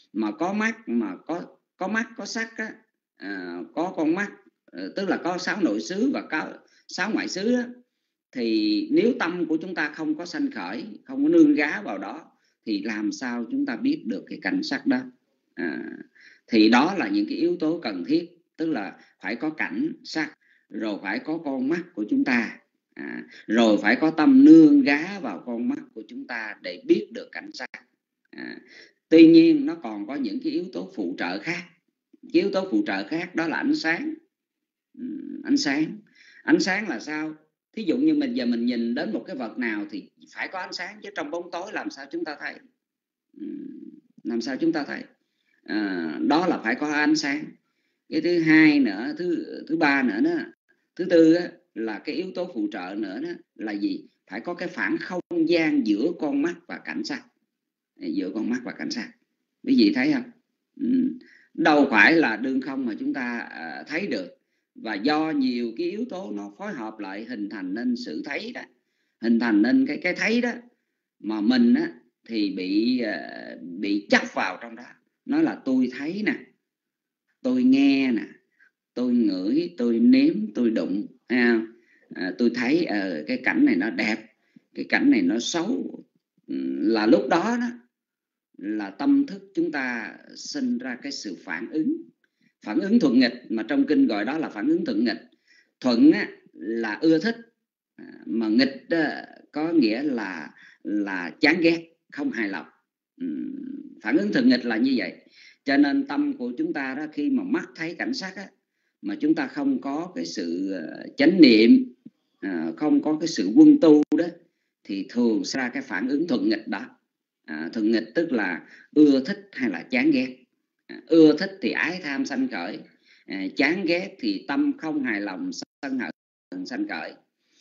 Speaker 6: mà có mắt, mà có có mắt có sắc á, à, có con mắt, tức là có sáu nội xứ và có sáu ngoại xứ á, thì nếu tâm của chúng ta không có sanh khởi, không có nương gá vào đó, thì làm sao chúng ta biết được cái cảnh sắc đó? À, thì đó là những cái yếu tố cần thiết, tức là phải có cảnh sắc, rồi phải có con mắt của chúng ta, à, rồi phải có tâm nương gá vào con mắt của chúng ta để biết được cảnh sắc. À, tuy nhiên nó còn có những cái yếu tố phụ trợ khác. Cái yếu tố phụ trợ khác đó là ánh sáng. Ừ, ánh sáng ánh sáng là sao? Thí dụ như mình giờ mình nhìn đến một cái vật nào thì phải có ánh sáng, chứ trong bóng tối làm sao chúng ta thấy? Ừ, làm sao chúng ta thấy? À, đó là phải có ánh sáng. Cái thứ hai nữa, thứ thứ ba nữa đó, thứ tư á, là cái yếu tố phụ trợ nữa đó là gì? Phải có cái khoảng không gian giữa con mắt và cảnh sắc, giữa con mắt và cảnh sắc. Quý vị thấy không? Ừ, đâu phải là đương không mà chúng ta à, thấy được, và do nhiều cái yếu tố nó phối hợp lại hình thành nên sự thấy đó, hình thành nên cái cái thấy đó, mà mình á thì bị uh, bị chấp vào trong đó. Nói là tôi thấy nè, tôi nghe nè, tôi ngửi, tôi nếm, tôi đụng, à, à, tôi thấy uh, cái cảnh này nó đẹp, cái cảnh này nó xấu. Là lúc đó đó là tâm thức chúng ta sinh ra cái sự phản ứng, phản ứng thuận nghịch, mà trong kinh gọi đó là phản ứng thuận nghịch. Thuận á, là ưa thích, mà nghịch á, có nghĩa là là chán ghét, không hài lòng. Phản ứng thuận nghịch là như vậy. Cho nên tâm của chúng ta đó, khi mà mắt thấy cảnh sắc á, mà chúng ta không có cái sự chánh niệm, không có cái sự quân tu đó, thì thường ra cái phản ứng thuận nghịch đó. À, thuận nghịch tức là ưa thích hay là chán ghét. À, ưa thích thì ái tham sanh khởi, à, chán ghét thì tâm không hài lòng sân hận sanh khởi.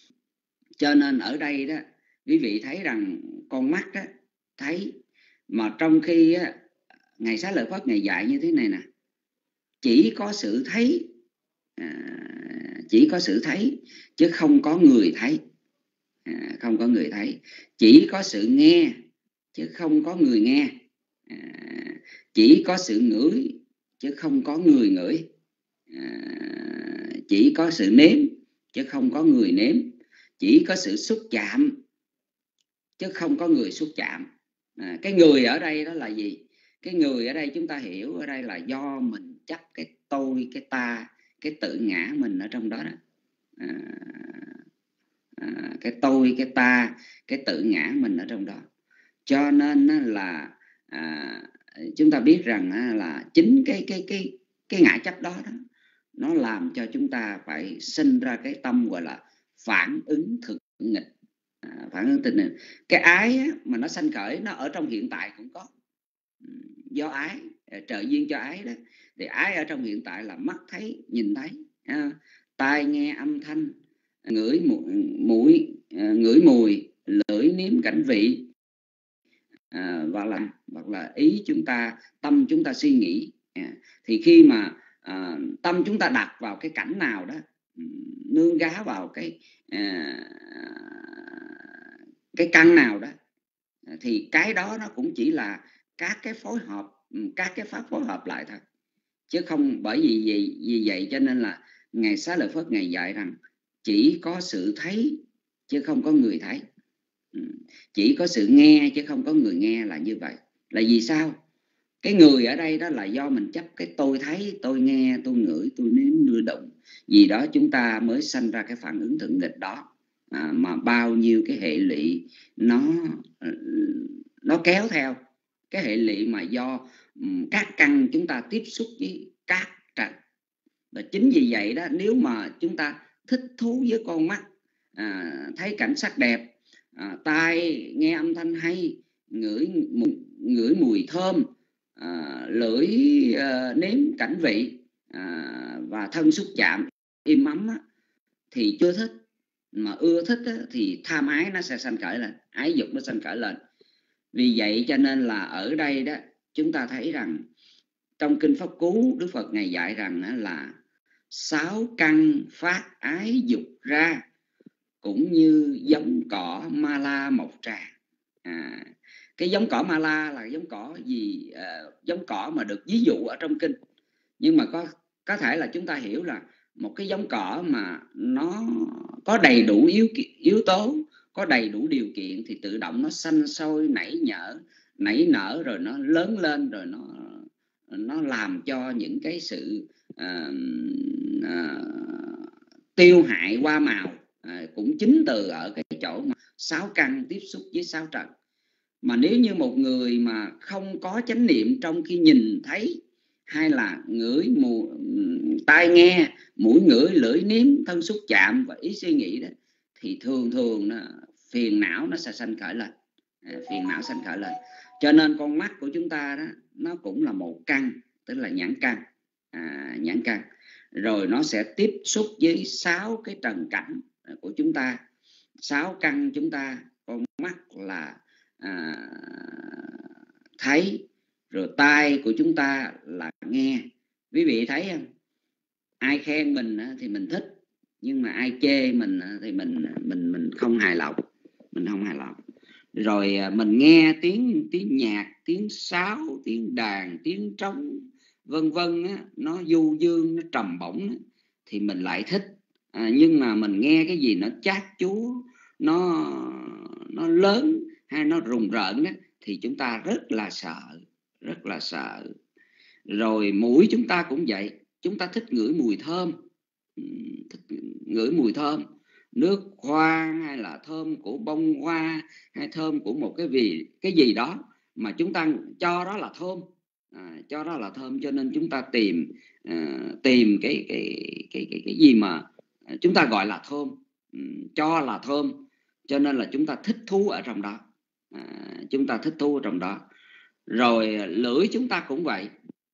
Speaker 6: Cho nên ở đây đó, quý vị thấy rằng con mắt đó, thấy, mà trong khi á, Ngài Xá Lợi Phất Ngài dạy như thế này nè: chỉ có sự thấy, à, chỉ có sự thấy chứ không có người thấy, à, không có người thấy. Chỉ có sự nghe chứ không có người nghe, à, chỉ có sự ngửi chứ không có người ngửi, à, chỉ có sự nếm chứ không có người nếm, chỉ có sự xúc chạm chứ không có người xúc chạm. À, cái người ở đây đó là gì? Cái người ở đây chúng ta hiểu ở đây là do mình chấp cái tôi, cái ta, cái tự ngã mình ở trong đó đó. À, à, cái tôi, cái ta, cái tự ngã mình ở trong đó. Cho nên là à, chúng ta biết rằng là chính cái cái cái cái ngã chấp đó, đó nó làm cho chúng ta phải sinh ra cái tâm gọi là phản ứng thuận nghịch. À, phản ứng thuận nghịch. Cái ái á, mà nó sanh khởi nó ở trong hiện tại cũng có, do ái, trợ duyên cho ái đó. Thì ái ở trong hiện tại là mắt thấy, nhìn thấy, à, tai nghe âm thanh, ngửi mũi, mũi ngửi mùi, lưỡi nếm cảnh vị, à, và là hoặc là ý chúng ta, tâm chúng ta suy nghĩ. À, thì khi mà à, tâm chúng ta đặt vào cái cảnh nào đó, nương gá vào cái à, cái căn nào đó, thì cái đó nó cũng chỉ là các cái phối hợp, các cái pháp phối hợp lại thôi, chứ không. Bởi vì vì, vì vậy cho nên là Ngài Xá Lợi Phất Ngài dạy rằng chỉ có sự thấy chứ không có người thấy, chỉ có sự nghe chứ không có người nghe, là như vậy. Là vì sao? Cái người ở đây đó là do mình chấp cái tôi thấy, tôi nghe, tôi ngửi, tôi nếm, tôi động, vì đó chúng ta mới sanh ra cái phản ứng thuận nghịch đó. À, mà bao nhiêu cái hệ lụy nó nó kéo theo, cái hệ lụy mà do um, các căn chúng ta tiếp xúc với các trần. Và chính vì vậy đó, nếu mà chúng ta thích thú với con mắt, à, thấy cảnh sắc đẹp, à, tai nghe âm thanh hay, ngửi mùi, ngửi mùi thơm, à, lưỡi à, nếm cảnh vị, à, và thân xúc chạm im ấm á, thì chưa thích. Mà ưa thích á, thì tham ái nó sẽ sanh khởi lên, ái dục nó sanh khởi lên. Vì vậy cho nên là ở đây đó chúng ta thấy rằng trong Kinh Pháp Cú, Đức Phật Ngài dạy rằng là sáu căn phát ái dục ra, cũng như giống cỏ ma la mọc trà. À, Cái giống cỏ ma la là giống cỏ gì? Uh, giống cỏ mà được ví dụ ở trong kinh, nhưng mà có có thể là chúng ta hiểu là một cái giống cỏ mà nó có đầy đủ yếu yếu tố, có đầy đủ điều kiện thì tự động nó xanh sôi nảy nở, nảy nở rồi nó lớn lên, rồi nó nó làm cho những cái sự uh, uh, tiêu hại hoa màu uh, cũng chính từ ở cái chỗ mà sáu căn tiếp xúc với sáu trần. Mà nếu như một người mà không có chánh niệm trong khi nhìn thấy hay là ngửi mùi, tai nghe, mũi ngửi, lưỡi nếm, thân xúc chạm và ý suy nghĩ đó, thì thường thường nó, phiền não nó sẽ sanh khởi lên, phiền não sanh khởi lên. Cho nên con mắt của chúng ta đó nó cũng là một căn, tức là nhãn căn, à, nhãn căn. Rồi nó sẽ tiếp xúc với sáu cái trần cảnh của chúng ta, sáu căn chúng ta. Con mắt là à, thấy, rồi tai của chúng ta là nghe. Quý vị thấy không? Ai khen mình thì mình thích, nhưng mà ai chê mình thì mình mình mình không hài lòng, mình không hài lòng. Rồi mình nghe tiếng tiếng nhạc, tiếng sáo, tiếng đàn, tiếng trống, vân vân á, nó du dương, nó trầm bổng á, thì mình lại thích. À, nhưng mà mình nghe cái gì nó chát chúa, nó nó lớn hay nó rùng rợn á, thì chúng ta rất là sợ, rất là sợ. Rồi mũi chúng ta cũng vậy, chúng ta thích ngửi mùi thơm, thích ngửi mùi thơm, nước hoa hay là thơm của bông hoa, hay thơm của một cái gì cái gì đó mà chúng ta cho đó là thơm, à, cho đó là thơm. Cho nên chúng ta tìm à, tìm cái cái cái cái cái gì mà chúng ta gọi là thơm, cho là thơm, cho nên là chúng ta thích thú ở trong đó, à, chúng ta thích thú ở trong đó. Rồi lưỡi chúng ta cũng vậy.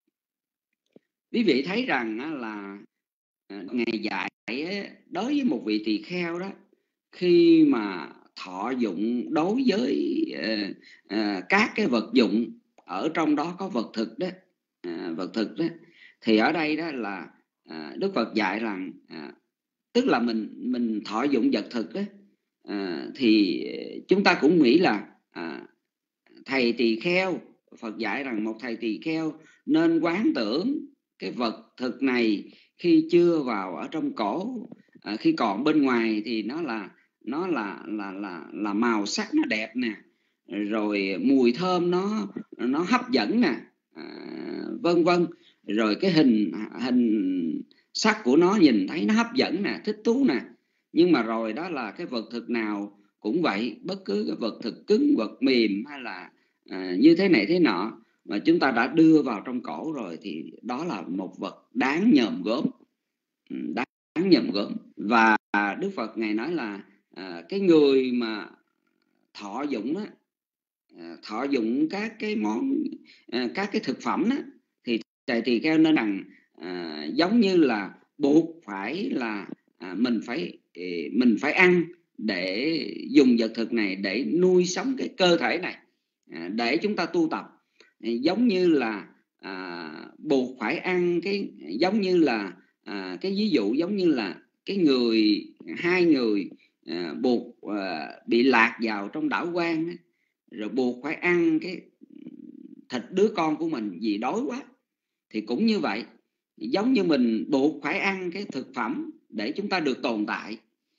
Speaker 6: Quý vị thấy rằng là Ngài dạy đối với một vị tỳ kheo đó, khi mà thọ dụng đối với uh, uh, các cái vật dụng, ở trong đó có vật thực đó, uh, vật thực đó, thì ở đây đó là uh, Đức Phật dạy rằng uh, tức là mình mình thọ dụng vật thực đó, uh, thì chúng ta cũng nghĩ là uh, thầy tỳ kheo, Phật dạy rằng một thầy tỳ kheo nên quán tưởng cái vật thực này khi chưa vào ở trong cổ, à, khi còn bên ngoài thì nó là nó là là là là màu sắc nó đẹp nè, rồi mùi thơm nó nó hấp dẫn nè, à, vân vân. Rồi cái hình hình sắc của nó nhìn thấy nó hấp dẫn nè, thích thú nè. Nhưng mà rồi đó là cái vật thực nào cũng vậy, bất cứ cái vật thực cứng, vật mềm hay là à, như thế này thế nọ mà chúng ta đã đưa vào trong cổ rồi, thì đó là một vật đáng nhòm gớm, đáng, đáng nhòm gớm. Và Đức Phật Ngài nói là à, cái người mà thọ dụng đó, à, thọ dụng các cái món, à, các cái thực phẩm đó, thì thầy tỳ kheo nên rằng à, giống như là buộc phải là à, mình phải mình phải ăn để dùng vật thực này để nuôi sống cái cơ thể này, à, để chúng ta tu tập. Giống như là à, buộc phải ăn cái, giống như là à, cái ví dụ giống như là cái người hai người à, buộc à, bị lạc vào trong đảo quan, rồi buộc phải ăn cái thịt đứa con của mình vì đói quá. Thì cũng như vậy, giống như mình buộc phải ăn cái thực phẩm để chúng ta được tồn tại,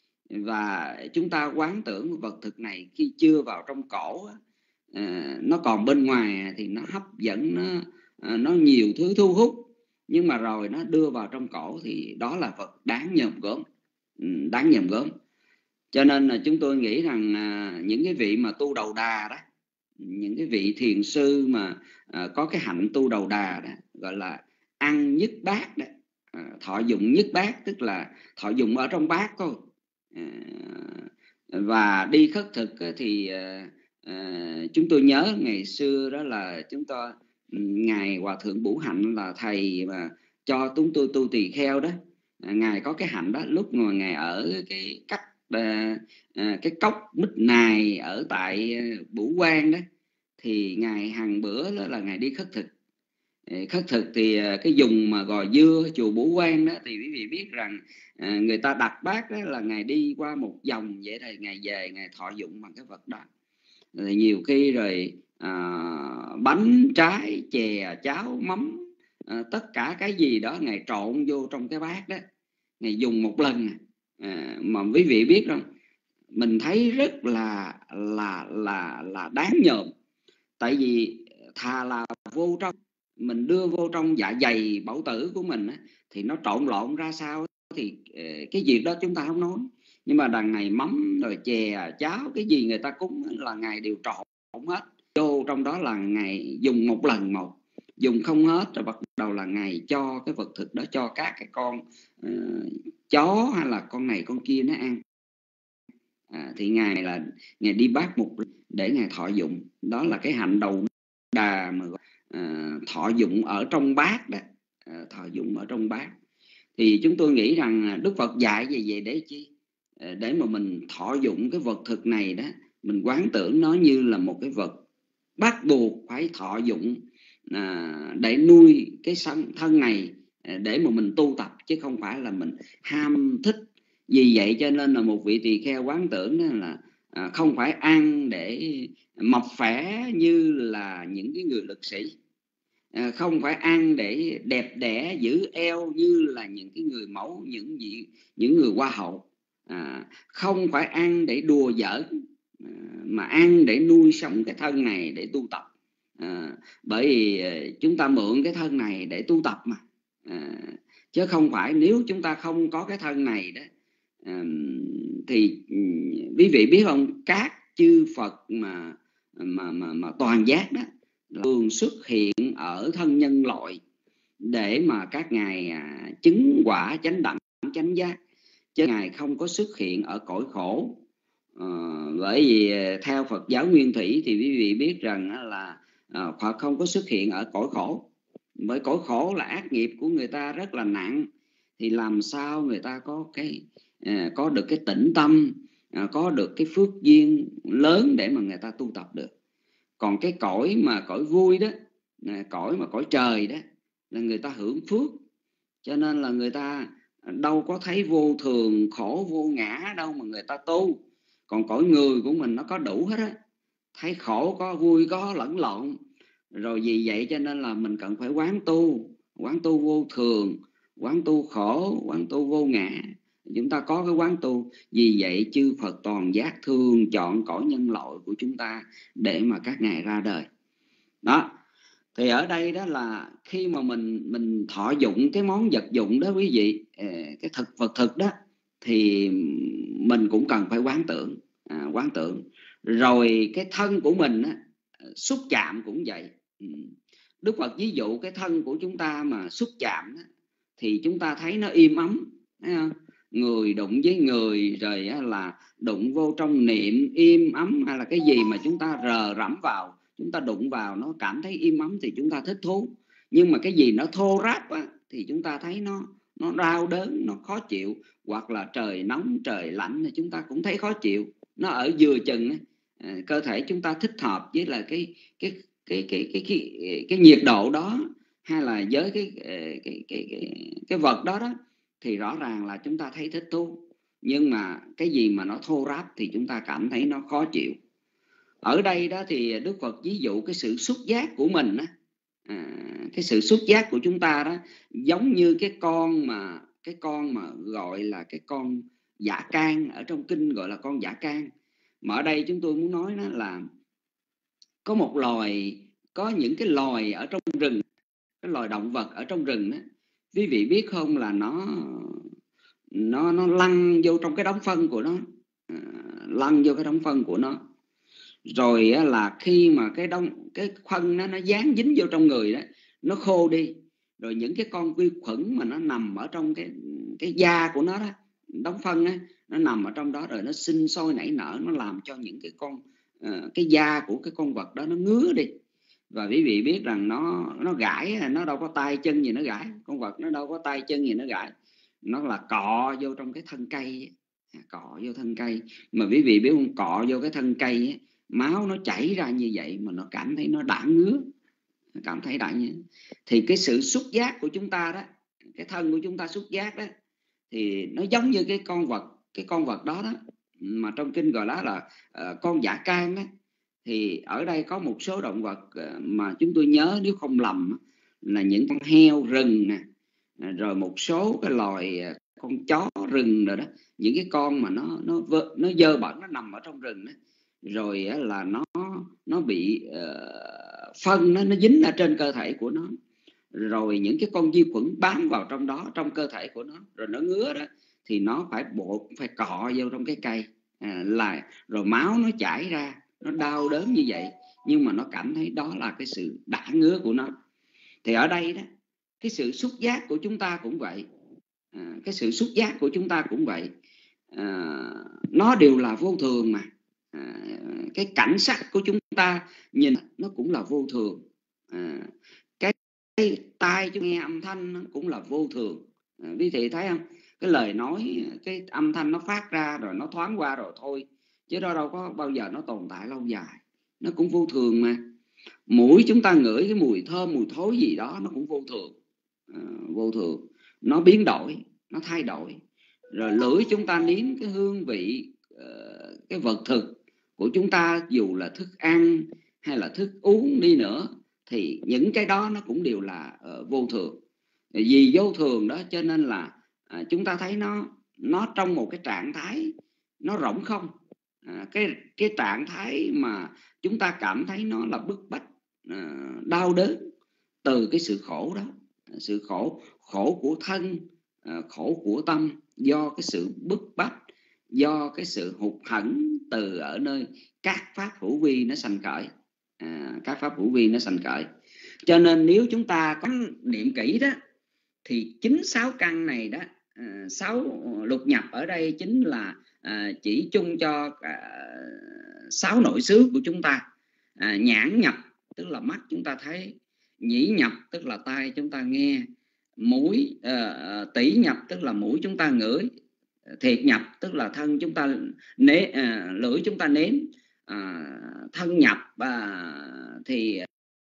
Speaker 6: và chúng ta quán tưởng vật thực này khi chưa vào trong cổ, à, nó còn bên ngoài thì nó hấp dẫn, nó à, nó nhiều thứ thu hút, nhưng mà rồi nó đưa vào trong cổ thì đó là vật đáng nhòm gớm, đáng nhòm gớm. Cho nên là chúng tôi nghĩ rằng à, những cái vị mà tu đầu đà đó, những cái vị thiền sư mà à, có cái hạnh tu đầu đà đó, gọi là ăn nhất bát đó, à, thọ dụng nhất bát, tức là thọ dụng ở trong bát thôi. À, và đi khất thực thì à, à, chúng tôi nhớ ngày xưa đó là chúng tôi, ngài Hòa thượng Bủ Hạnh là thầy mà cho chúng tôi tu tỳ kheo đó, à, ngài có cái hạnh đó. Lúc mà ngài ở cái cách à, à, cái cốc Mít Nài ở tại Bửu Quang đó, thì ngài hàng bữa đó là ngài đi khất thực. Khất thực thì cái dùng mà Gò Dưa chùa Bửu Quang đó, thì quý vị biết rằng à, người ta đặt bát đó là ngài đi qua một vòng vậy, thì ngài về ngài thọ dụng bằng cái vật đó. Rồi nhiều khi rồi à, bánh trái chè cháo mắm, à, tất cả cái gì đó Ngài trộn vô trong cái bát đó, Ngài dùng một lần. À, mà quý vị biết không, mình thấy rất là là là là đáng nhờm. Tại vì thà là vô trong, mình đưa vô trong dạ dày bảo tử của mình á, thì nó trộn lộn ra sao thì cái việc đó chúng ta không nói. Nhưng mà đằng này mắm rồi chè cháo cái gì người ta cúng là Ngài đều trộn hết vô trong đó, là Ngài dùng một lần một, dùng không hết rồi bắt đầu là Ngài cho cái vật thực đó cho các cái con uh, chó hay là con này con kia nó ăn. À, thì Ngài là Ngài đi bát một để Ngài thọ dụng. Đó là cái hạnh đầu đà mà à, thọ dụng ở trong bát đó, à, thọ dụng ở trong bát. Thì chúng tôi nghĩ rằng Đức Phật dạy về về để chi? À, để mà mình thọ dụng cái vật thực này đó, mình quán tưởng nó như là một cái vật bắt buộc phải thọ dụng à, để nuôi cái thân này, à, để mà mình tu tập, chứ không phải là mình ham thích. Vì vậy cho nên là một vị tỳ kheo quán tưởng đó là à, không phải ăn để mập khỏe như là những cái người lực sĩ, à, không phải ăn để đẹp đẽ giữ eo như là những cái người mẫu, những vị, những người hoa hậu, à, không phải ăn để đùa giỡn, à, mà ăn để nuôi sống cái thân này để tu tập. À, bởi vì chúng ta mượn cái thân này để tu tập mà, à, chứ không phải nếu chúng ta không có cái thân này đó. À, thì quý vị biết không, các chư Phật mà mà mà, mà toàn giác đó thường xuất hiện ở thân nhân loại để mà các ngài à, chứng quả chánh đẳng chánh giác, chứ ngài không có xuất hiện ở cõi khổ. À, bởi vì theo Phật giáo Nguyên Thủy thì quý vị biết rằng là à, Phật không có xuất hiện ở cõi khổ, bởi cõi khổ là ác nghiệp của người ta rất là nặng, thì làm sao người ta có cái à, có được cái tĩnh tâm, à, có được cái phước duyên lớn để mà người ta tu tập được. Còn cái cõi mà cõi vui đó, à, cõi mà cõi trời đó là người ta hưởng phước, cho nên là người ta đâu có thấy vô thường khổ vô ngã đâu mà người ta tu. Còn cõi người của mình nó có đủ hết á, thấy khổ có vui có lẫn lộn. Rồi vì vậy cho nên là mình cần phải quán tu, quán tu vô thường, quán tu khổ, quán tu vô ngã. Chúng ta có cái quán tu. Vì vậy chư Phật toàn giác thường chọn cõi nhân loại của chúng ta để mà các ngài ra đời. Đó. Thì ở đây đó là khi mà mình mình thọ dụng cái món vật dụng đó quý vị, cái thực vật thực đó, thì mình cũng cần phải quán tưởng, à, quán tưởng. Rồi cái thân của mình á, xúc chạm cũng vậy. Đức Phật ví dụ cái thân của chúng ta mà xúc chạm á, thì chúng ta thấy nó im ấm, thấy không? Người đụng với người rồi là đụng vô trong niệm im ấm, hay là cái gì mà chúng ta rờ rẫm vào, chúng ta đụng vào nó cảm thấy im ấm thì chúng ta thích thú. Nhưng mà cái gì nó thô ráp á, thì chúng ta thấy nó nó đau đớn, nó khó chịu. Hoặc là trời nóng trời lạnh thì chúng ta cũng thấy khó chịu. Nó ở vừa chừng á, à, cơ thể chúng ta thích hợp với là cái cái cái cái cái cái cái, cái nhiệt độ đó, hay là với cái cái cái cái, cái, cái vật đó đó, thì rõ ràng là chúng ta thấy thích thú. Nhưng mà cái gì mà nó thô ráp thì chúng ta cảm thấy nó khó chịu. Ở đây đó thì Đức Phật ví dụ cái sự xúc giác của mình á, à, cái sự xúc giác của chúng ta đó giống như cái con mà cái con mà gọi là cái con dã can, ở trong kinh gọi là con dã can. Mà ở đây chúng tôi muốn nói đó là có một loài, có những cái loài ở trong rừng, cái loài động vật ở trong rừng đó, quý vị biết không, là nó nó nó lăn vô trong cái đống phân của nó, à, lăn vô cái đống phân của nó. Rồi là khi mà cái đông cái phân nó nó dán dính vô trong người đó, nó khô đi, rồi những cái con vi khuẩn mà nó nằm ở trong cái cái da của nó đó, đống phân á, nó nằm ở trong đó, rồi nó sinh sôi nảy nở, nó làm cho những cái con uh, cái da của cái con vật đó nó ngứa đi. Và quý vị biết rằng nó nó gãi, nó đâu có tay chân gì nó gãi, con vật nó đâu có tay chân gì nó gãi, nó là cọ vô trong cái thân cây, cọ vô thân cây. Mà quý vị biết không, cọ vô cái thân cây ấy, máu nó chảy ra như vậy mà nó cảm thấy nó đã ngứa, cảm thấy đã ngứa. Thì cái sự xúc giác của chúng ta đó, cái thân của chúng ta xúc giác đó, thì nó giống như cái con vật, cái con vật đó đó mà trong kinh gọi là là uh, con dã can đó. thì ở đây có một số động vật mà chúng tôi nhớ nếu không lầm là những con heo rừng nè, rồi một số cái loài con chó rừng rồi đó, những cái con mà nó nó nó dơ bẩn, nó nằm ở trong rừng đó, rồi là nó nó bị uh, phân nó nó dính ở trên cơ thể của nó, rồi những cái con vi khuẩn bám vào trong đó, trong cơ thể của nó, rồi nó ngứa đó thì nó phải bộ phải cọ vô trong cái cây à, là rồi máu nó chảy ra, nó đau đớn như vậy, nhưng mà nó cảm thấy đó là cái sự đã ngứa của nó. Thì ở đây đó, cái sự xúc giác của chúng ta cũng vậy, à, cái sự xúc giác của chúng ta cũng vậy, à, nó đều là vô thường mà. À, cái cảnh sắc của chúng ta nhìn nó cũng là vô thường, à, cái, cái tai chúng nghe âm thanh nó cũng là vô thường. À, quý vị thấy không, cái lời nói, cái âm thanh nó phát ra rồi nó thoáng qua rồi thôi, chứ đó đâu có bao giờ nó tồn tại lâu dài, nó cũng vô thường mà. Mũi chúng ta ngửi cái mùi thơm, mùi thối gì đó nó cũng vô thường, à, vô thường, nó biến đổi, nó thay đổi. Rồi lưỡi chúng ta nếm cái hương vị, uh, cái vật thực của chúng ta, dù là thức ăn hay là thức uống đi nữa, thì những cái đó nó cũng đều là uh, vô thường. Vì vô thường đó cho nên là uh, chúng ta thấy nó nó trong một cái trạng thái nó rỗng không, uh, cái cái trạng thái mà chúng ta cảm thấy nó là bức bách, uh, đau đớn từ cái sự khổ đó, sự khổ khổ của thân, uh, khổ của tâm, do cái sự bức bách, do cái sự hụt hẫng từ ở nơi các pháp hữu vi nó sanh khởi, à, các pháp hữu vi nó sanh khởi. Cho nên nếu chúng ta có niệm kỹ đó thì chính sáu căn này đó, à, sáu lục nhập ở đây chính là à, chỉ chung cho à, sáu nội xứ của chúng ta. À, nhãn nhập tức là mắt chúng ta thấy, nhĩ nhập tức là tai chúng ta nghe, mũi uh, tỷ nhập tức là mũi chúng ta ngửi, thiệt nhập tức là thân chúng ta nế, uh, lưỡi chúng ta nếm, uh, thân nhập uh, thì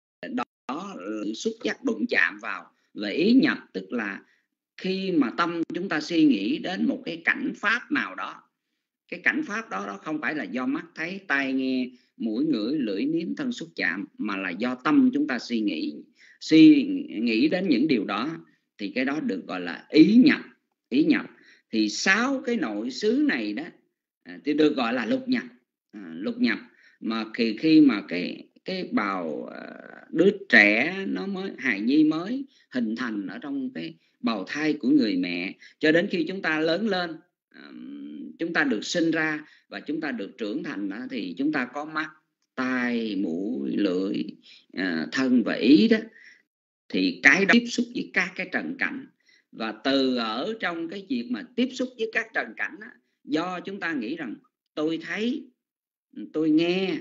Speaker 6: đó xúc giác đụng chạm vào, và ý nhập tức là khi mà tâm chúng ta suy nghĩ đến một cái cảnh pháp nào đó, cái cảnh pháp đó đó không phải là do mắt thấy, tai nghe, mũi ngửi, lưỡi nếm, thân xúc chạm, mà là do tâm chúng ta suy nghĩ, suy nghĩ đến những điều đó, thì cái đó được gọi là ý nhập. Ý nhập thì sáu cái nội xứ này đó à, thì được gọi là lục nhập. À, lục nhập mà khi khi mà cái cái bào đứa trẻ nó mới hài nhi mới hình thành ở trong cái bào thai của người mẹ, cho đến khi chúng ta lớn lên, chúng ta được sinh ra và chúng ta được trưởng thành đó, thì chúng ta có mắt, tai, mũi, lưỡi, thân và ý đó, thì cái đó tiếp xúc với các cái trần cảnh. Và từ ở trong cái việc mà tiếp xúc với các trần cảnh đó, do chúng ta nghĩ rằng tôi thấy, tôi nghe,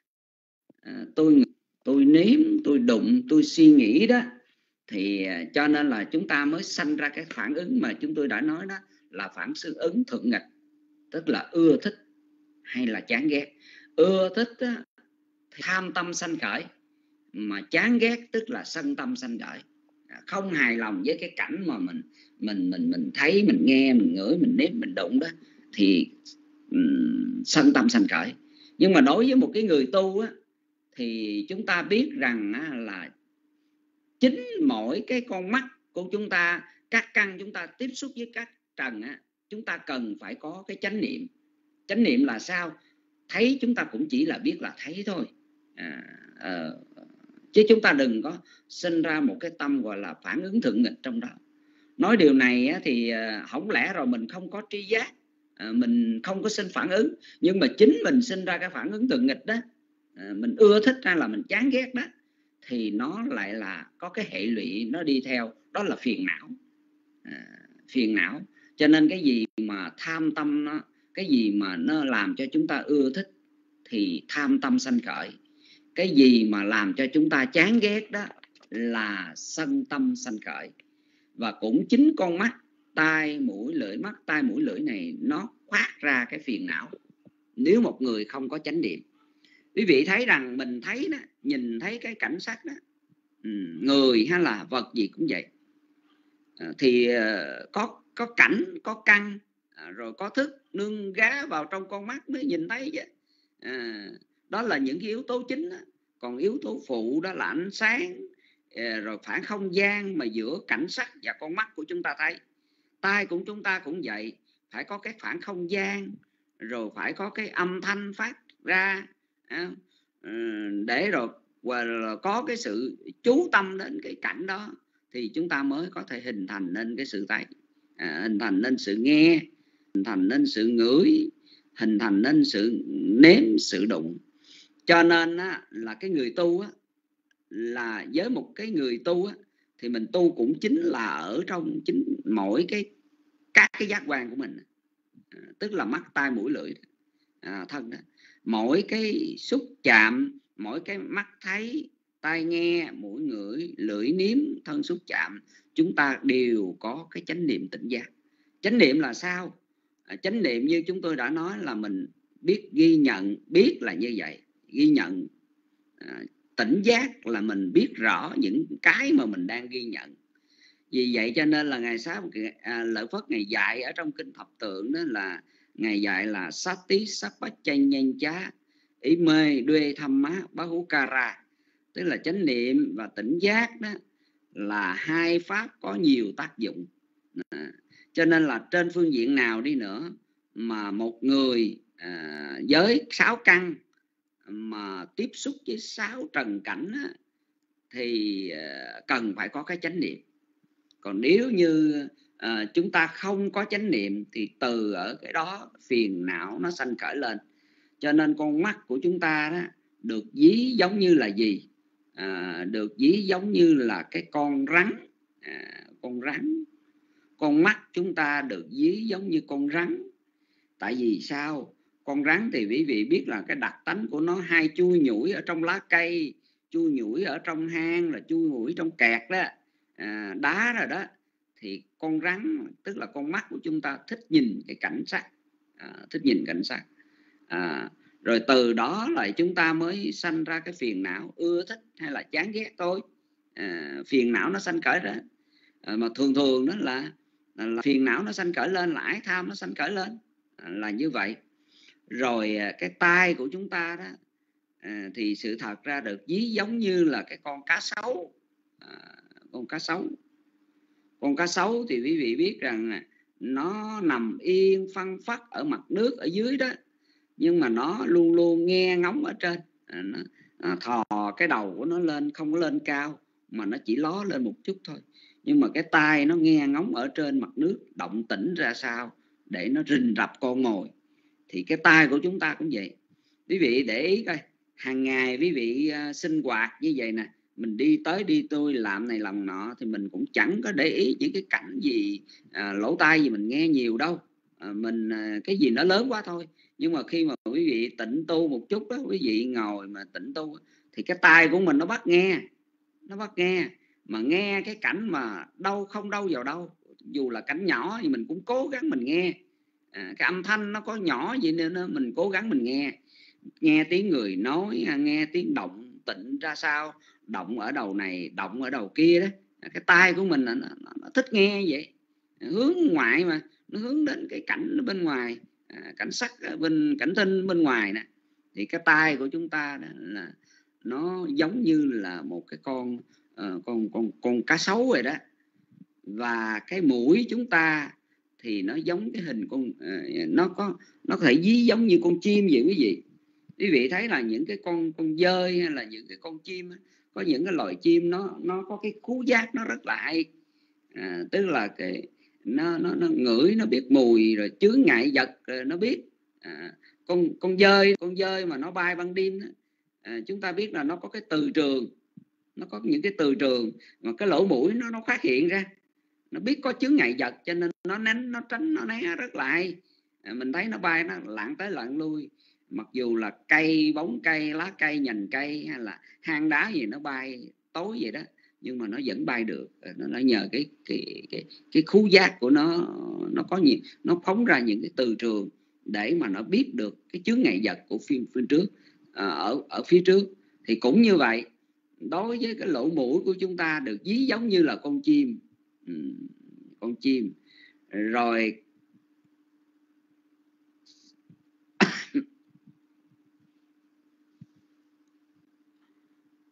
Speaker 6: tôi tôi nếm, tôi đụng, tôi suy nghĩ đó, thì cho nên là chúng ta mới sanh ra cái phản ứng mà chúng tôi đã nói đó là phản ứng thuận nghịch, tức là ưa thích hay là chán ghét. Ưa thích á, thì tham tâm sanh khởi, mà chán ghét tức là sân tâm sanh khởi. Không hài lòng với cái cảnh mà mình mình mình mình thấy, mình nghe, mình ngửi, mình nếm, mình đụng đó, thì um, sân tâm sanh khởi. Nhưng mà đối với một cái người tu á, thì chúng ta biết rằng á, là chính mỗi cái con mắt của chúng ta, các căn chúng ta tiếp xúc với các trần á, chúng ta cần phải có cái chánh niệm. Chánh niệm là sao? Thấy chúng ta cũng chỉ là biết là thấy thôi, à, à, chứ chúng ta đừng có sinh ra một cái tâm gọi là phản ứng thuận nghịch trong đó. Nói điều này á, thì à, không lẽ rồi mình không có tri giác, à, mình không có sinh phản ứng, nhưng mà chính mình sinh ra cái phản ứng thuận nghịch đó, à, mình ưa thích hay là mình chán ghét đó, thì nó lại là có cái hệ lụy nó đi theo, đó là phiền não. À, phiền não. Cho nên cái gì mà tham tâm nó, cái gì mà nó làm cho chúng ta ưa thích thì tham tâm sanh khởi. Cái gì mà làm cho chúng ta chán ghét đó là sân tâm sanh khởi. Và cũng chính con mắt, tai, mũi, lưỡi, mắt, tai, mũi, lưỡi này nó phát ra cái phiền não nếu một người không có chánh niệm. Quý vị thấy rằng mình thấy đó, nhìn thấy cái cảnh sắc đó, người hay là vật gì cũng vậy, thì có có cảnh, có căn, rồi có thức nương gá vào trong con mắt mới nhìn thấy chứ. À, Đó là những cái yếu tố chính đó. Còn yếu tố phụ đó là ánh sáng, rồi phản không gian mà giữa cảnh sắc và con mắt của chúng ta thấy. Tai của chúng ta cũng vậy, phải có cái phản không gian, rồi phải có cái âm thanh phát ra, để rồi có cái sự chú tâm đến cái cảnh đó, thì chúng ta mới có thể hình thành nên cái sự thấy, à, hình thành nên sự nghe, hình thành nên sự ngửi, hình thành nên sự nếm, sự đụng. Cho nên á, là cái người tu á, là với một cái người tu á, thì mình tu cũng chính là ở trong chính mỗi cái các cái giác quan của mình, à, tức là mắt, tai, mũi, lưỡi, à, thân đó. Mỗi cái xúc chạm, mỗi cái mắt thấy, tai nghe, mũi ngửi, lưỡi nếm, thân xúc chạm, chúng ta đều có cái chánh niệm tỉnh giác. Chánh niệm là sao? À, chánh niệm như chúng tôi đã nói là mình biết ghi nhận, biết là như vậy, ghi nhận. À, tỉnh giác là mình biết rõ những cái mà mình đang ghi nhận. Vì vậy cho nên là Ngài Sáu à, Lợi Phất Ngài dạy ở trong kinh thập tượng đó là Ngài dạy là Sati Sappachanyanja ý mê đuê tham má bá hú kara, tức là chánh niệm và tỉnh giác đó là hai pháp có nhiều tác dụng. À, cho nên là trên phương diện nào đi nữa mà một người à, với sáu căn mà tiếp xúc với sáu trần cảnh á, thì à, cần phải có cái chánh niệm. Còn nếu như à, chúng ta không có chánh niệm thì từ ở cái đó phiền não nó sanh khởi lên. Cho nên con mắt của chúng ta đó được ví giống như là gì? À, được ví giống như là cái con rắn. À, con rắn. Con mắt chúng ta được ví giống như con rắn. Tại vì sao? Con rắn thì quý vị biết là cái đặc tánh của nó hai chui nhủi ở trong lá cây, chui nhủi ở trong hang, là chui nhủi trong kẹt đó, à, đá rồi đó. Thì con rắn tức là con mắt của chúng ta thích nhìn cái cảnh sắc, à, thích nhìn cảnh sắc. À, rồi từ đó lại chúng ta mới sanh ra cái phiền não ưa thích hay là chán ghét thôi. À, phiền não nó sanh khởi đó, à, mà thường thường đó là, là, là phiền não nó sanh khởi lên, là ái tham nó sanh khởi lên, à, là như vậy. Rồi cái tai của chúng ta đó, à, thì sự thật ra được ví giống như là cái con cá sấu, à, con cá sấu. Con cá sấu thì quý vị biết rằng nó nằm yên phăng phắc ở mặt nước ở dưới đó, nhưng mà nó luôn luôn nghe ngóng ở trên. À, nó, nó thò cái đầu của nó lên, không có lên cao mà nó chỉ ló lên một chút thôi, nhưng mà cái tai nó nghe ngóng ở trên mặt nước động tĩnh ra sao để nó rình rập con mồi. Thì cái tai của chúng ta cũng vậy. Quý vị để ý coi, hàng ngày quý vị uh, sinh hoạt như vậy nè, mình đi tới đi tôi làm này làm nọ thì mình cũng chẳng có để ý những cái cảnh gì, à, lỗ tai gì mình nghe nhiều đâu, à, mình à, cái gì nó lớn quá thôi. Nhưng mà khi mà quý vị tịnh tu một chút đó, quý vị ngồi mà tịnh tu thì cái tai của mình nó bắt nghe, nó bắt nghe mà nghe cái cảnh mà đâu không đâu vào đâu, dù là cảnh nhỏ thì mình cũng cố gắng mình nghe. À, cái âm thanh nó có nhỏ vậy nên mình cố gắng mình nghe, nghe tiếng người nói, nghe tiếng động tĩnh ra sao, động ở đầu này, động ở đầu kia đó. Cái tai của mình nó, nó, nó thích nghe vậy, hướng ngoại mà nó hướng đến cái cảnh bên ngoài, à, cảnh sắc bên cảnh tinh bên ngoài nè. Thì cái tai của chúng ta đó là nó giống như là một cái con uh, con con con cá sấu rồi đó. Và cái mũi chúng ta thì nó giống cái hình con, uh, nó có nó có thể ví giống như con chim vậy quý vị. Quý vị thấy là những cái con con dơi hay là những cái con chim, có những cái loài chim nó nó có cái khứu giác nó rất là hay, à, tức là cái nó nó nó ngửi, nó biết mùi, rồi chướng ngại vật nó biết. À, con con dơi con dơi mà nó bay ban đêm đó, à, chúng ta biết là nó có cái từ trường, nó có những cái từ trường mà cái lỗ mũi nó nó phát hiện ra, nó biết có chướng ngại vật cho nên nó nén, nó tránh, nó né rất là hay. À, mình thấy nó bay nó lặn tới lặn lui, mặc dù là cây, bóng cây, lá cây, nhành cây hay là hang đá gì nó bay tối vậy đó, nhưng mà nó vẫn bay được. Nó, nó nhờ cái cái cái cái khứu giác của nó, nó có nhiều, nó phóng ra những cái từ trường để mà nó biết được cái chướng ngại vật của phía, phía trước, à, ở ở phía trước. Thì cũng như vậy, đối với cái lỗ mũi của chúng ta được ví giống như là con chim, ừ, con chim. Rồi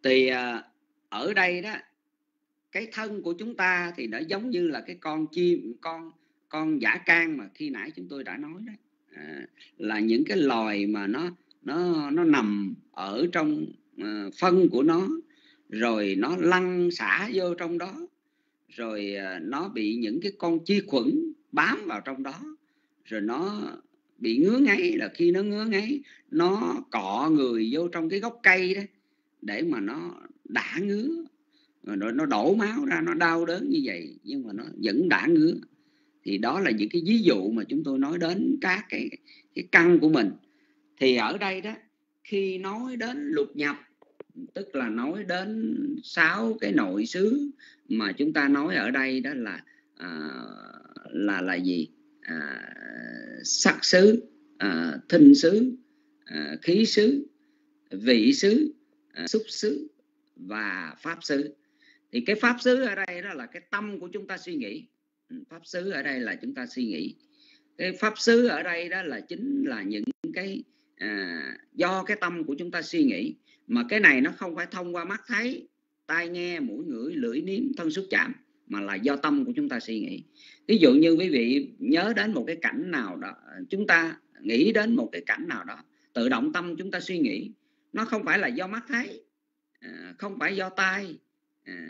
Speaker 6: Thì à, ở đây đó, cái thân của chúng ta thì nó giống như là cái con chim, con con dã can mà khi nãy chúng tôi đã nói đó, à, là những cái loài mà nó nó nó nằm ở trong uh, phân của nó, rồi nó lăn xả vô trong đó, rồi uh, nó bị những cái con vi khuẩn bám vào trong đó, rồi nó bị ngứa ngáy, là khi nó ngứa ngáy nó cọ người vô trong cái gốc cây đó để mà nó đã ngứa, rồi nó đổ máu ra, nó đau đớn như vậy nhưng mà nó vẫn đã ngứa. Thì đó là những cái ví dụ mà chúng tôi nói đến các cái, cái căn của mình. Thì ở đây đó, khi nói đến lục nhập, tức là nói đến sáu cái nội xứ mà chúng ta nói ở đây đó là à, là là gì? À, sắc xứ, à, thinh xứ, à, khí xứ, vị xứ, à, xúc xứ và pháp xứ. Thì cái pháp xứ ở đây đó là cái tâm của chúng ta suy nghĩ. Pháp xứ ở đây là chúng ta suy nghĩ. Cái pháp xứ ở đây đó là chính là những cái à, do cái tâm của chúng ta suy nghĩ. Mà cái này nó không phải thông qua mắt thấy, tai nghe, mũi ngửi, lưỡi nếm, thân xúc chạm, mà là do tâm của chúng ta suy nghĩ. Ví dụ như quý vị nhớ đến một cái cảnh nào đó, chúng ta nghĩ đến một cái cảnh nào đó, tự động tâm chúng ta suy nghĩ. Nó không phải là do mắt thấy, à, không phải do tai, à,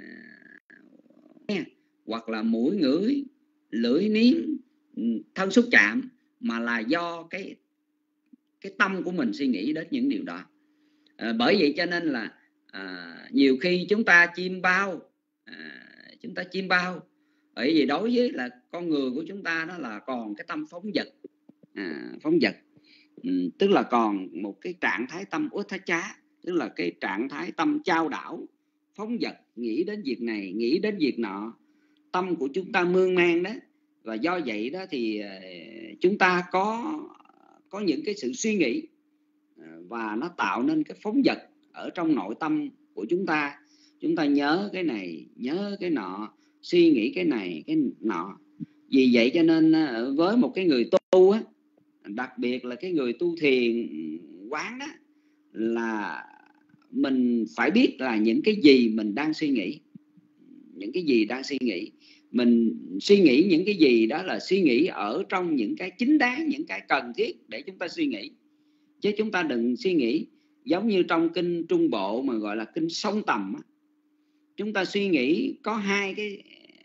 Speaker 6: hoặc là mũi ngửi, lưỡi nếm, thân xúc chạm, mà là do cái cái tâm của mình suy nghĩ đến những điều đó. À, bởi vậy cho nên là à, nhiều khi chúng ta chiêm bao, à, chúng ta chiêm bao, bởi vì đối với là con người của chúng ta đó là còn cái tâm phóng dật, à, phóng dật, ừ, tức là còn một cái trạng thái tâm utthacha, tức là cái trạng thái tâm chao đảo, phóng dật, nghĩ đến việc này, nghĩ đến việc nọ, tâm của chúng ta mương mang đó. Và do vậy đó thì chúng ta có có những cái sự suy nghĩ và nó tạo nên cái phóng dật ở trong nội tâm của chúng ta. Chúng ta nhớ cái này, nhớ cái nọ, suy nghĩ cái này, cái nọ. Vì vậy cho nên với một cái người tu á, đặc biệt là cái người tu thiền quán đó, là mình phải biết là những cái gì mình đang suy nghĩ. Những cái gì đang suy nghĩ. Mình suy nghĩ những cái gì đó là suy nghĩ ở trong những cái chính đáng, những cái cần thiết để chúng ta suy nghĩ. Chứ chúng ta đừng suy nghĩ giống như trong kinh Trung Bộ mà gọi là kinh song tầm. Chúng ta suy nghĩ có hai cái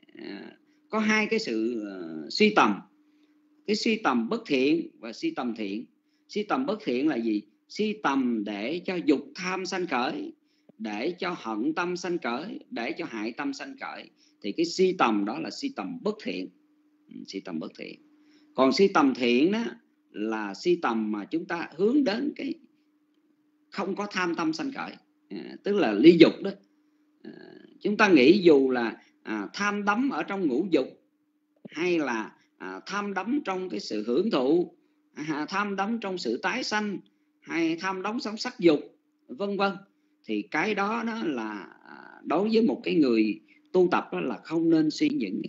Speaker 6: có hai cái sự uh, suy tầm. Cái suy tầm bất thiện và suy tầm thiện. Suy tầm bất thiện là gì? Suy tầm để cho dục tham sanh khởi, để cho hận tâm sanh khởi, để cho hại tâm sanh khởi. Thì cái suy tầm đó là suy tầm bất thiện. Suy tầm bất thiện. Còn suy tầm thiện đó là suy tầm mà chúng ta hướng đến cái không có tham tâm sanh khởi, à, tức là ly dục đó. À, chúng ta nghĩ dù là à, tham đắm ở trong ngũ dục, hay là à, tham đắm trong cái sự hưởng thụ, à, tham đắm trong sự tái sanh, hay tham đắm trong sắc dục, vân vân, thì cái đó đó là đối với một cái người tu tập đó là không nên suy những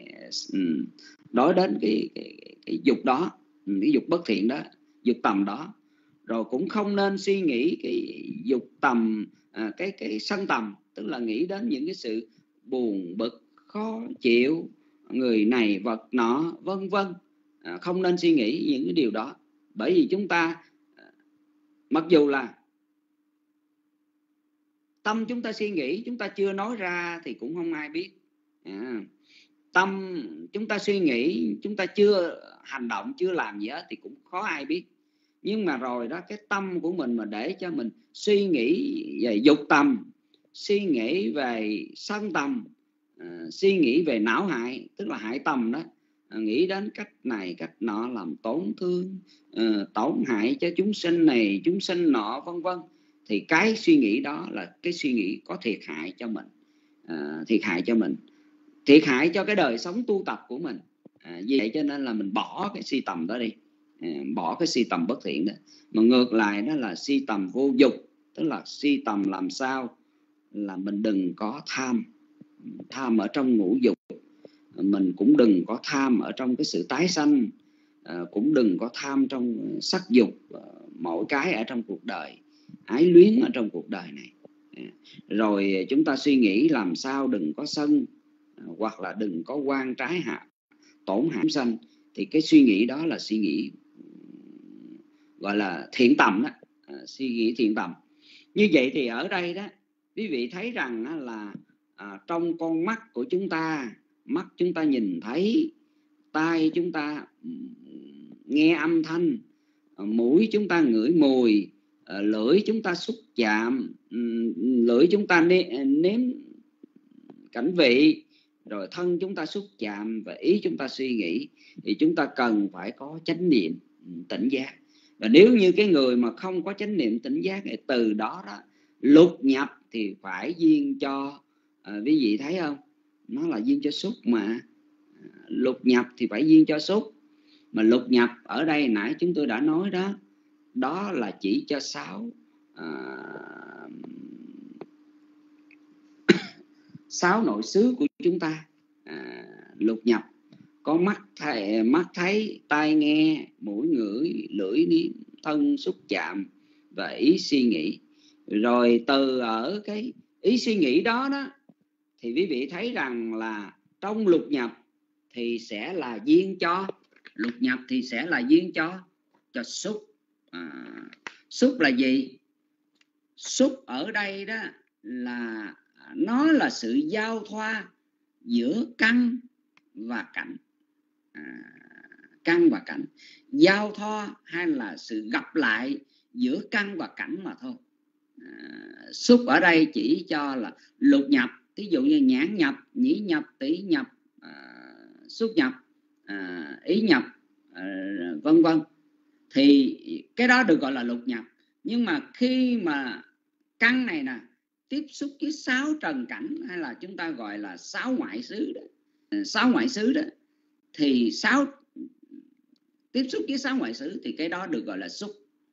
Speaker 6: đối đến cái, cái, cái dục đó, cái dục bất thiện đó, dục tầm đó. Rồi cũng không nên suy nghĩ cái dục tầm, à, cái cái sân tầm, tức là nghĩ đến những cái sự buồn bực, khó chịu, người này vật nọ, vân vân. À, không nên suy nghĩ những cái điều đó. Bởi vì chúng ta mặc dù là tâm chúng ta suy nghĩ, chúng ta chưa nói ra thì cũng không ai biết. À, tâm chúng ta suy nghĩ, chúng ta chưa hành động, chưa làm gì hết thì cũng khó ai biết. Nhưng mà rồi đó, cái tâm của mình mà để cho mình suy nghĩ về dục tầm, suy nghĩ về sân tầm, à, suy nghĩ về não hại, tức là hại tầm đó, à, nghĩ đến cách này cách nọ làm tổn thương, à, tổn hại cho chúng sinh này chúng sinh nọ, vân vân, thì cái suy nghĩ đó là cái suy nghĩ có thiệt hại cho mình, à, thiệt hại cho mình, thiệt hại cho cái đời sống tu tập của mình. À, vì vậy cho nên là mình bỏ cái suy tầm đó đi, à, bỏ cái suy tầm bất thiện đó, mà ngược lại đó là suy tầm vô dục, tức là suy tầm làm sao là mình đừng có tham, tham ở trong ngũ dục, mình cũng đừng có tham ở trong cái sự tái sanh, à, cũng đừng có tham trong sắc dục, mỗi cái ở trong cuộc đời, ái luyến ở trong cuộc đời này. Rồi chúng ta suy nghĩ làm sao đừng có sân, hoặc là đừng có quan trái hạ tổn hại sanh, thì cái suy nghĩ đó là suy nghĩ gọi là thiện tầm đó, à, suy nghĩ thiện tầm. Như vậy thì ở đây đó quý vị thấy rằng á, là à, trong con mắt của chúng ta, mắt chúng ta nhìn thấy, tai chúng ta nghe âm thanh, mũi chúng ta ngửi mùi, lưỡi chúng ta xúc chạm, lưỡi chúng ta nếm cảnh vị, rồi thân chúng ta xúc chạm, và ý chúng ta suy nghĩ, thì chúng ta cần phải có chánh niệm tỉnh giác. Và nếu như cái người mà không có chánh niệm tỉnh giác thì từ đó đó lục nhập thì phải duyên cho à, quý vị thấy không, nó là duyên cho xúc mà. Lục nhập thì phải duyên cho xúc, mà lục nhập ở đây nãy chúng tôi đã nói đó, đó là chỉ cho sáu à, sáu nội xứ của chúng ta. À, lục nhập có mắt thấy, mắt thấy, tai nghe, mũi ngửi, lưỡi nếm, thân xúc chạm và ý suy nghĩ. Rồi từ ở cái ý suy nghĩ đó đó thì quý vị thấy rằng là trong lục nhập thì sẽ là duyên cho lục nhập thì sẽ là duyên cho cho xúc. À, xúc là gì? Xúc ở đây đó là nó là sự giao thoa giữa căn và cảnh. À, căn và cảnh, giao thoa hay là sự gặp lại giữa căn và cảnh mà thôi. À, xúc ở đây chỉ cho là lục nhập, ví dụ như nhãn nhập, nhĩ nhập, tỷ nhập, à, xúc nhập, à, ý nhập, à, vân vân, thì cái đó được gọi là lục nhập. Nhưng mà khi mà căn này nè tiếp xúc với sáu trần cảnh, hay là chúng ta gọi là sáu ngoại xứ đó, sáu ngoại xứ đó, thì sáu tiếp xúc với sáu ngoại xứ thì cái đó được gọi là xúc.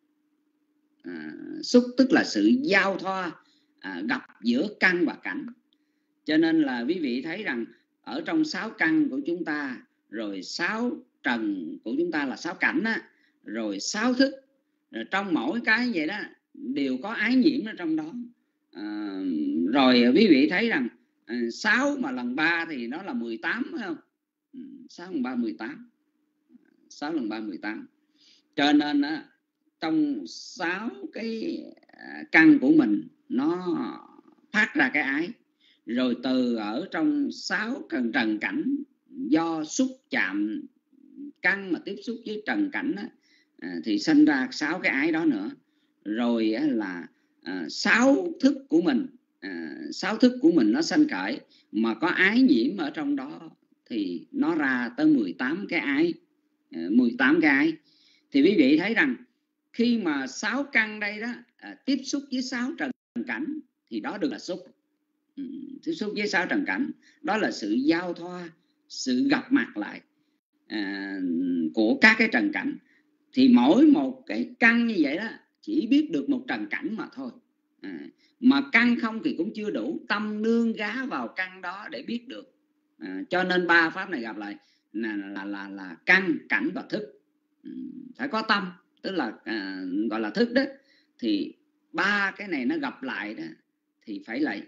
Speaker 6: À, xúc tức là sự giao thoa à, gặp giữa căn và cảnh. Cho nên là quý vị thấy rằng ở trong sáu căn của chúng ta, rồi sáu trần của chúng ta là sáu cảnh á, rồi sáu thức, rồi trong mỗi cái vậy đó đều có ái nhiễm ở trong đó. À, rồi quý vị thấy rằng à, sáu mà lần ba thì nó là mười tám, phải không? sáu lần ba mười tám, sáu lần ba mười tám. Cho nên á, trong sáu cái căn của mình nó phát ra cái ái. Rồi từ ở trong sáu trần trần cảnh, do xúc chạm căn mà tiếp xúc với trần cảnh á, à, thì sinh ra sáu cái ái đó nữa. Rồi á, là à, sáu thức của mình, à, sáu thức của mình nó sanh khởi mà có ái nhiễm ở trong đó thì nó ra tới mười tám cái ái, à, mười tám cái ái. Thì quý vị thấy rằng khi mà sáu căn đây đó à, tiếp xúc với sáu trần cảnh thì đó được là xúc. Ừ, tiếp xúc với sáu trần cảnh, đó là sự giao thoa, sự gặp mặt lại à, của các cái trần cảnh. Thì mỗi một cái căn như vậy đó chỉ biết được một trần cảnh mà thôi. À, mà căn không thì cũng chưa đủ, tâm nương gá vào căn đó để biết được. À, cho nên ba pháp này gặp lại là là là, là căn, cảnh và thức. Ừ, phải có tâm, tức là à, gọi là thức đó. Thì ba cái này nó gặp lại đó thì phải là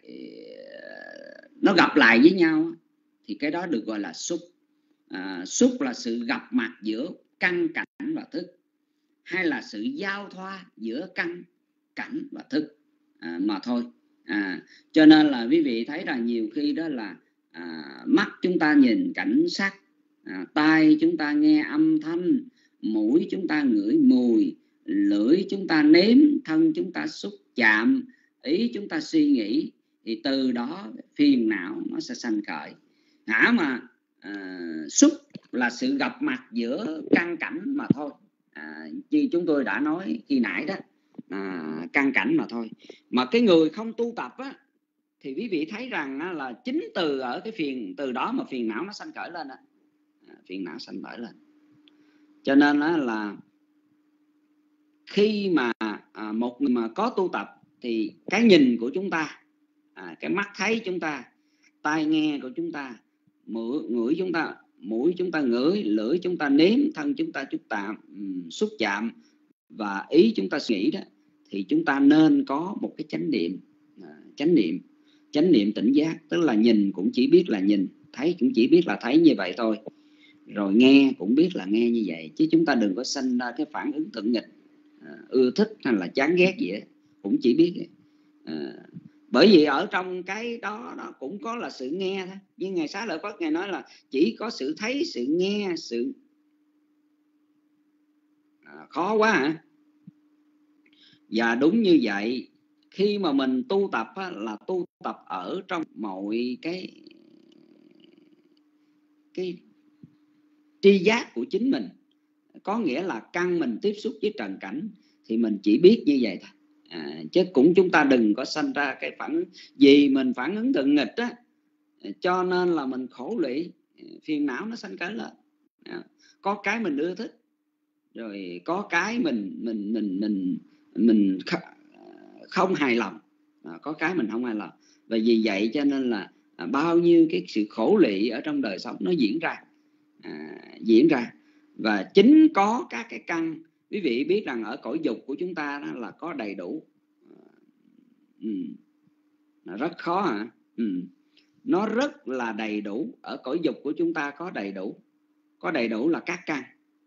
Speaker 6: nó gặp lại với nhau thì cái đó được gọi là xúc. À, xúc là sự gặp mặt giữa căn, cảnh và thức, hay là sự giao thoa giữa căn, cảnh và thức à, mà thôi. À, cho nên là quý vị thấy là nhiều khi đó là à, mắt chúng ta nhìn cảnh sắc, à, tai chúng ta nghe âm thanh, mũi chúng ta ngửi mùi, lưỡi chúng ta nếm, thân chúng ta xúc chạm, ý chúng ta suy nghĩ, thì từ đó phiền não nó sẽ sanh khởi. Hả mà à, xúc là sự gặp mặt giữa căn cảnh mà thôi. À, như chúng tôi đã nói khi nãy đó, à, căn cảnh mà thôi. Mà cái người không tu tập á, thì quý vị thấy rằng á, là chính từ ở cái phiền từ đó mà phiền não nó sanh khởi lên á, à, phiền não sanh khởi lên. Cho nên á, là khi mà à, một người mà có tu tập thì cái nhìn của chúng ta, à, cái mắt thấy chúng ta, tai nghe của chúng ta, mũi ngửi chúng ta, mũi chúng ta ngửi, lưỡi chúng ta nếm, thân chúng ta xúc chạm, xúc chạm và ý chúng ta suy nghĩ đó, thì chúng ta nên có một cái chánh niệm, chánh niệm. Chánh niệm tỉnh giác tức là nhìn cũng chỉ biết là nhìn, thấy cũng chỉ biết là thấy như vậy thôi, rồi nghe cũng biết là nghe như vậy, chứ chúng ta đừng có sanh ra cái phản ứng thuận nghịch, à, ưa thích hay là chán ghét gì ấy. Cũng chỉ biết, à, bởi vì ở trong cái đó đó cũng có là sự nghe thôi. Nhưng Ngài Xá Lợi Phất Ngài nói là chỉ có sự thấy, sự nghe, sự à, khó quá hả? Và đúng như vậy, khi mà mình tu tập á, là tu tập ở trong mọi cái cái tri giác của chính mình. Có nghĩa là căn mình tiếp xúc với trần cảnh thì mình chỉ biết như vậy thôi, à, chứ cũng chúng ta đừng có sanh ra cái phản ứng. Vì mình phản ứng thuận nghịch á, cho nên là mình khổ lụy, phiền não nó sanh cái lên. À, có cái mình ưa thích, rồi có cái mình mình mình mình mình không hài lòng, à, có cái mình không hài lòng. Và vì vậy cho nên là à, bao nhiêu cái sự khổ lụy ở trong đời sống nó diễn ra, à, diễn ra. Và chính có các cái căn, quý vị biết rằng ở cõi dục của chúng ta đó là có đầy đủ, ừ, rất khó hả? Ừ. Nó rất là đầy đủ. Ở cõi dục của chúng ta có đầy đủ, có đầy đủ là các căn.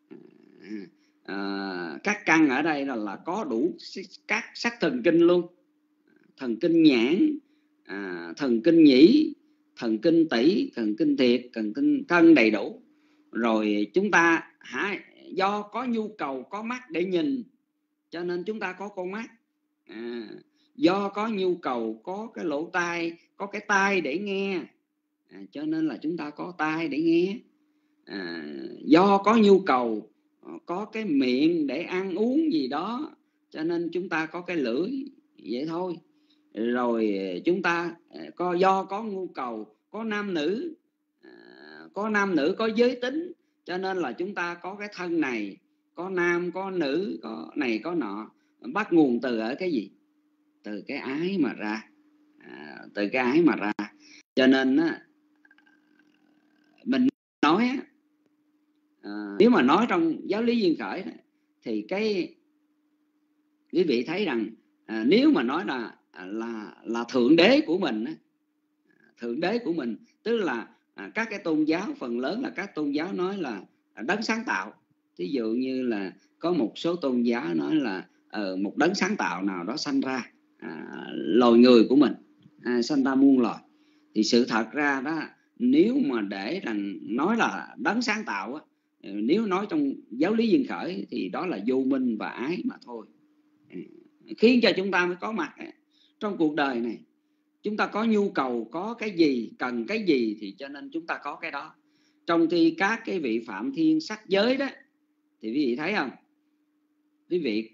Speaker 6: À, các căn ở đây là, là có đủ các sắc thần kinh luôn. Thần kinh nhãn, à, thần kinh nhĩ, thần kinh tỷ, thần kinh thiệt, thần kinh thân đầy đủ. Rồi chúng ta hả, do có nhu cầu có mắt để nhìn cho nên chúng ta có con mắt, à, do có nhu cầu có cái lỗ tai, có cái tai để nghe, à, cho nên là chúng ta có tai để nghe, à, do có nhu cầu có cái miệng để ăn uống gì đó cho nên chúng ta có cái lưỡi, vậy thôi. Rồi chúng ta có do có nhu cầu có nam nữ, à, có nam nữ có giới tính cho nên là chúng ta có cái thân này, có nam có nữ, có này có nọ. Bắt nguồn từ ở cái gì? Từ cái ái mà ra, à, từ cái ái mà ra. Cho nên á, mình nói á, à, nếu mà nói trong giáo lý duyên khởi đó, thì cái quý vị thấy rằng à, nếu mà nói là là là thượng đế của mình á, thượng đế của mình tức là à, các cái tôn giáo phần lớn là các tôn giáo nói là à, đấng sáng tạo. Ví dụ như là có một số tôn giáo nói là uh, một đấng sáng tạo nào đó sanh ra à, loài người của mình, à, sanh ra muôn loài. Thì sự thật ra đó, nếu mà để rằng nói là đấng sáng tạo á, nếu nói trong giáo lý duyên khởi thì đó là vô minh và ái mà thôi, khiến cho chúng ta mới có mặt trong cuộc đời này. Chúng ta có nhu cầu, có cái gì, cần cái gì thì cho nên chúng ta có cái đó. Trong khi các cái vị phạm thiên sắc giới đó thì quý vị thấy không? Quý vị,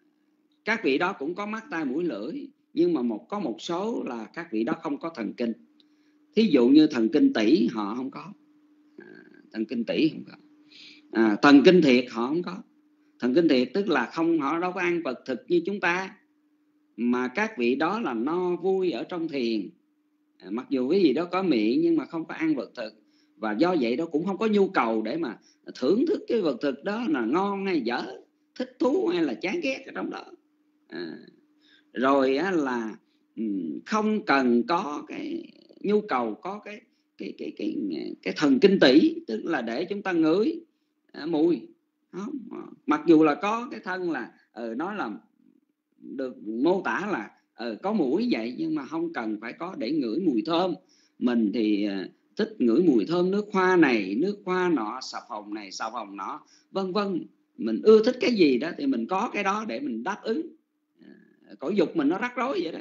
Speaker 6: các vị đó cũng có mắt tai mũi lưỡi, nhưng mà một có một số là các vị đó không có thần kinh. Thí dụ như thần kinh tỷ họ không có, à, thần kinh tỷ không có, à, thần kinh thiệt họ không có. Thần kinh thiệt tức là không, họ đâu có ăn vật thực như chúng ta, mà các vị đó là no vui ở trong thiền, à, mặc dù cái gì đó có miệng nhưng mà không có ăn vật thực. Và do vậy đó cũng không có nhu cầu để mà thưởng thức cái vật thực đó là ngon hay dở, thích thú hay là chán ghét ở trong đó, à, rồi á, là không cần có cái nhu cầu có cái cái cái cái cái, cái thần kinh tỷ, tức là để chúng ta ngửi à, mùi. Không, mặc dù là có cái thân là ừ, nói là được mô tả là ừ, có mũi vậy, nhưng mà không cần phải có để ngửi mùi thơm. Mình thì uh, thích ngửi mùi thơm nước hoa này, nước hoa nọ, xà phòng này, xà phòng nọ, vân vân. Mình ưa thích cái gì đó thì mình có cái đó để mình đáp ứng. Uh, cõi dục mình nó rắc rối vậy đó,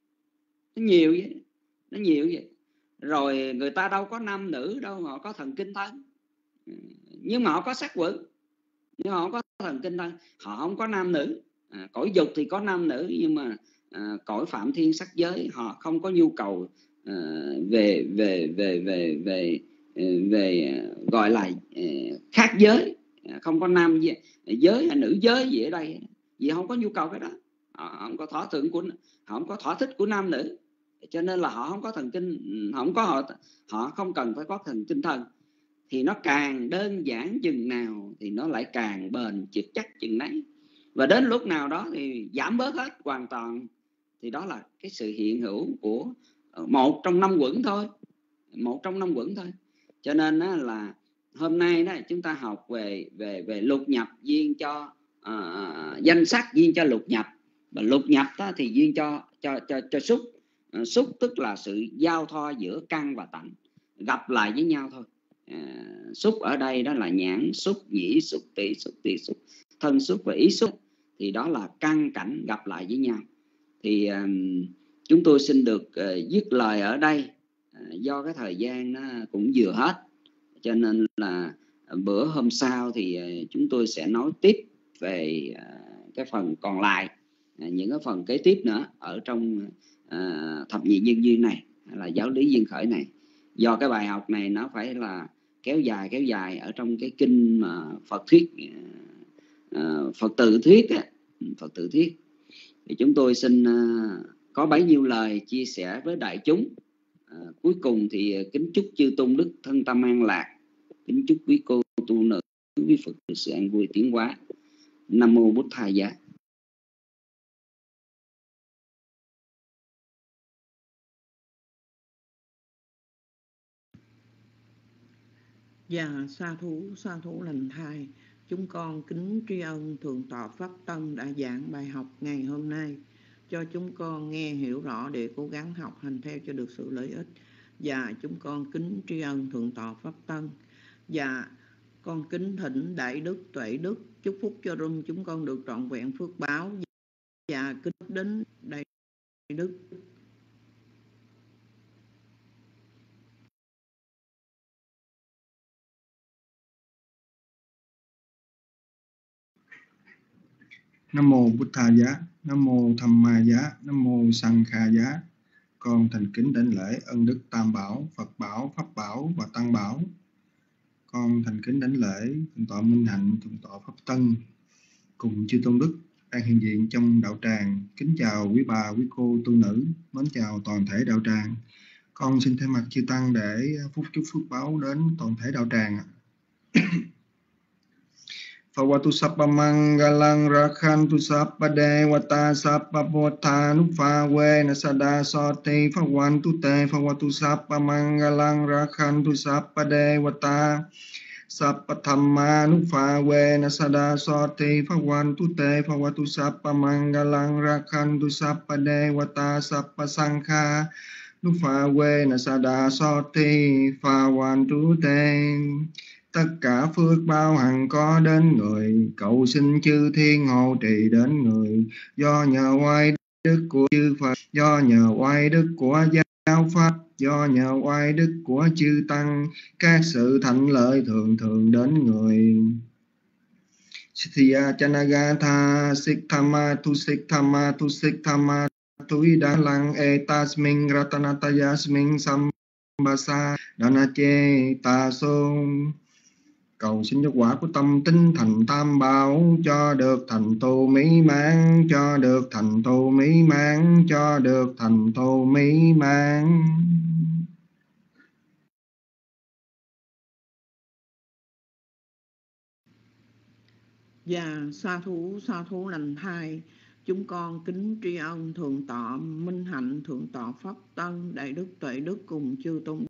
Speaker 6: nó nhiều vậy, nó nhiều vậy. Rồi người ta đâu có nam nữ đâu, họ có thần kinh thân, nhưng mà họ có sắc quẩn, nhưng họ có thần kinh thân, họ không có nam nữ. À, cõi dục thì có nam nữ, nhưng mà à, cõi phạm thiên sắc giới họ không có nhu cầu à, về về về về về về gọi là khác giới, không có nam giới hay nữ giới gì ở đây, vì không có nhu cầu cái đó. Họ không có thỏa thuận của, họ không có thỏa thích của nam nữ, cho nên là họ không có thần kinh, họ không có họ họ không cần phải có thần kinh thân. Thì nó càng đơn giản chừng nào thì nó lại càng bền chực chắc chừng nấy. Và đến lúc nào đó thì giảm bớt hết hoàn toàn thì đó là cái sự hiện hữu của một trong năm quẩn thôi, một trong năm quẩn thôi. Cho nên đó là hôm nay đó chúng ta học về về về lục nhập duyên cho uh, danh sắc duyên cho lục nhập, và lục nhập đó thì duyên cho cho cho cho xúc. Uh, xúc tức là sự giao thoa giữa căn và tánh gặp lại với nhau thôi. Uh, xúc ở đây đó là nhãn xúc, nhĩ xúc, tỷ xúc, tỷ xúc, thân xúc và ý xúc, thì đó là căn cảnh gặp lại với nhau. Thì um, chúng tôi xin được uh, dứt lời ở đây. Uh, do cái thời gian nó cũng vừa hết, cho nên là bữa hôm sau thì chúng tôi sẽ nói tiếp về cái phần còn lại, những cái phần kế tiếp nữa ở trong thập nhị nhân duyên này, là giáo lý duyên khởi này. Do cái bài học này nó phải là kéo dài kéo dài ở trong cái kinh mà Phật thuyết, Phật tự thuyết Phật tự thuyết thì chúng tôi xin có bấy nhiêu lời chia sẻ với đại chúng. À, cuối cùng thì kính chúc chư tôn đức thân tâm an lạc, kính chúc quý cô tu nữ, quý Phật được sự an vui tiến hóa. Nam mô Bụt Thầy Giá.
Speaker 1: Dạ sa thú sa thú lành thai, chúng con kính tri ân Thượng tọa Pháp Tân đã giảng bài học ngày hôm nay cho chúng con nghe hiểu rõ để cố gắng học hành theo cho được sự lợi ích. Và chúng con kính tri ân Thượng tọa Pháp Tân. Và con kính thỉnh Đại Đức Tuệ Đức chúc phúc cho room chúng con được trọn vẹn phước báo. Và kính đến Đại Đức.
Speaker 7: Nam mô Bụt Thầy Giá, Nam mô Tham Ma Giá, Nam mô Sang Kha Giá. Con thành kính đảnh lễ ân đức Tam Bảo, Phật Bảo, Pháp Bảo và Tăng Bảo. Con thành kính đảnh lễ Thượng tọa Minh Hạnh, Thượng tọa Pháp Tân cùng chư tôn đức đang hiện diện trong đạo tràng. Kính chào quý bà, quý cô tu nữ, mến chào toàn thể đạo tràng. Con xin thay mặt chư tăng để phúc chúc phước báo đến toàn thể đạo tràng. Phawatu sappa mangalang rakhantu sappa devata sappa bhotthanupa vena sada soti phawantu te phawatu sappa mangalang rakhantu sappa devata sappa thammanupa vena sada soti phawantu te phawatu sappa mangalang rakhantu sappa devata sappa sankha nupa vena sada soti phawantu te. Tất cả phước báo hằng có đến người, cầu xin chư thiên hộ trì đến người. Do nhờ oai đức của chư Phật, do nhờ oai đức của giáo pháp, do nhờ oai đức của chư tăng, các sự thạnh lợi thường thường đến người. Sithya Chanagatha Sikthama Tu Sikthama Tu Sikthama Tu Ida Lang Etasming Ratanatayasming Sambasa Danache Ta Song. Cầu xin cho quả của tâm tinh thành tam bảo, cho được thành tu mỹ mãn, cho được thành tu mỹ mãn, cho được thành tu mỹ mãn.
Speaker 1: Và sa thú sa thú lành thai, chúng con kính tri ân Thượng tọa Minh Hạnh, Thượng tọa Pháp Tân, Đại Đức Tuệ Đức cùng chư tôn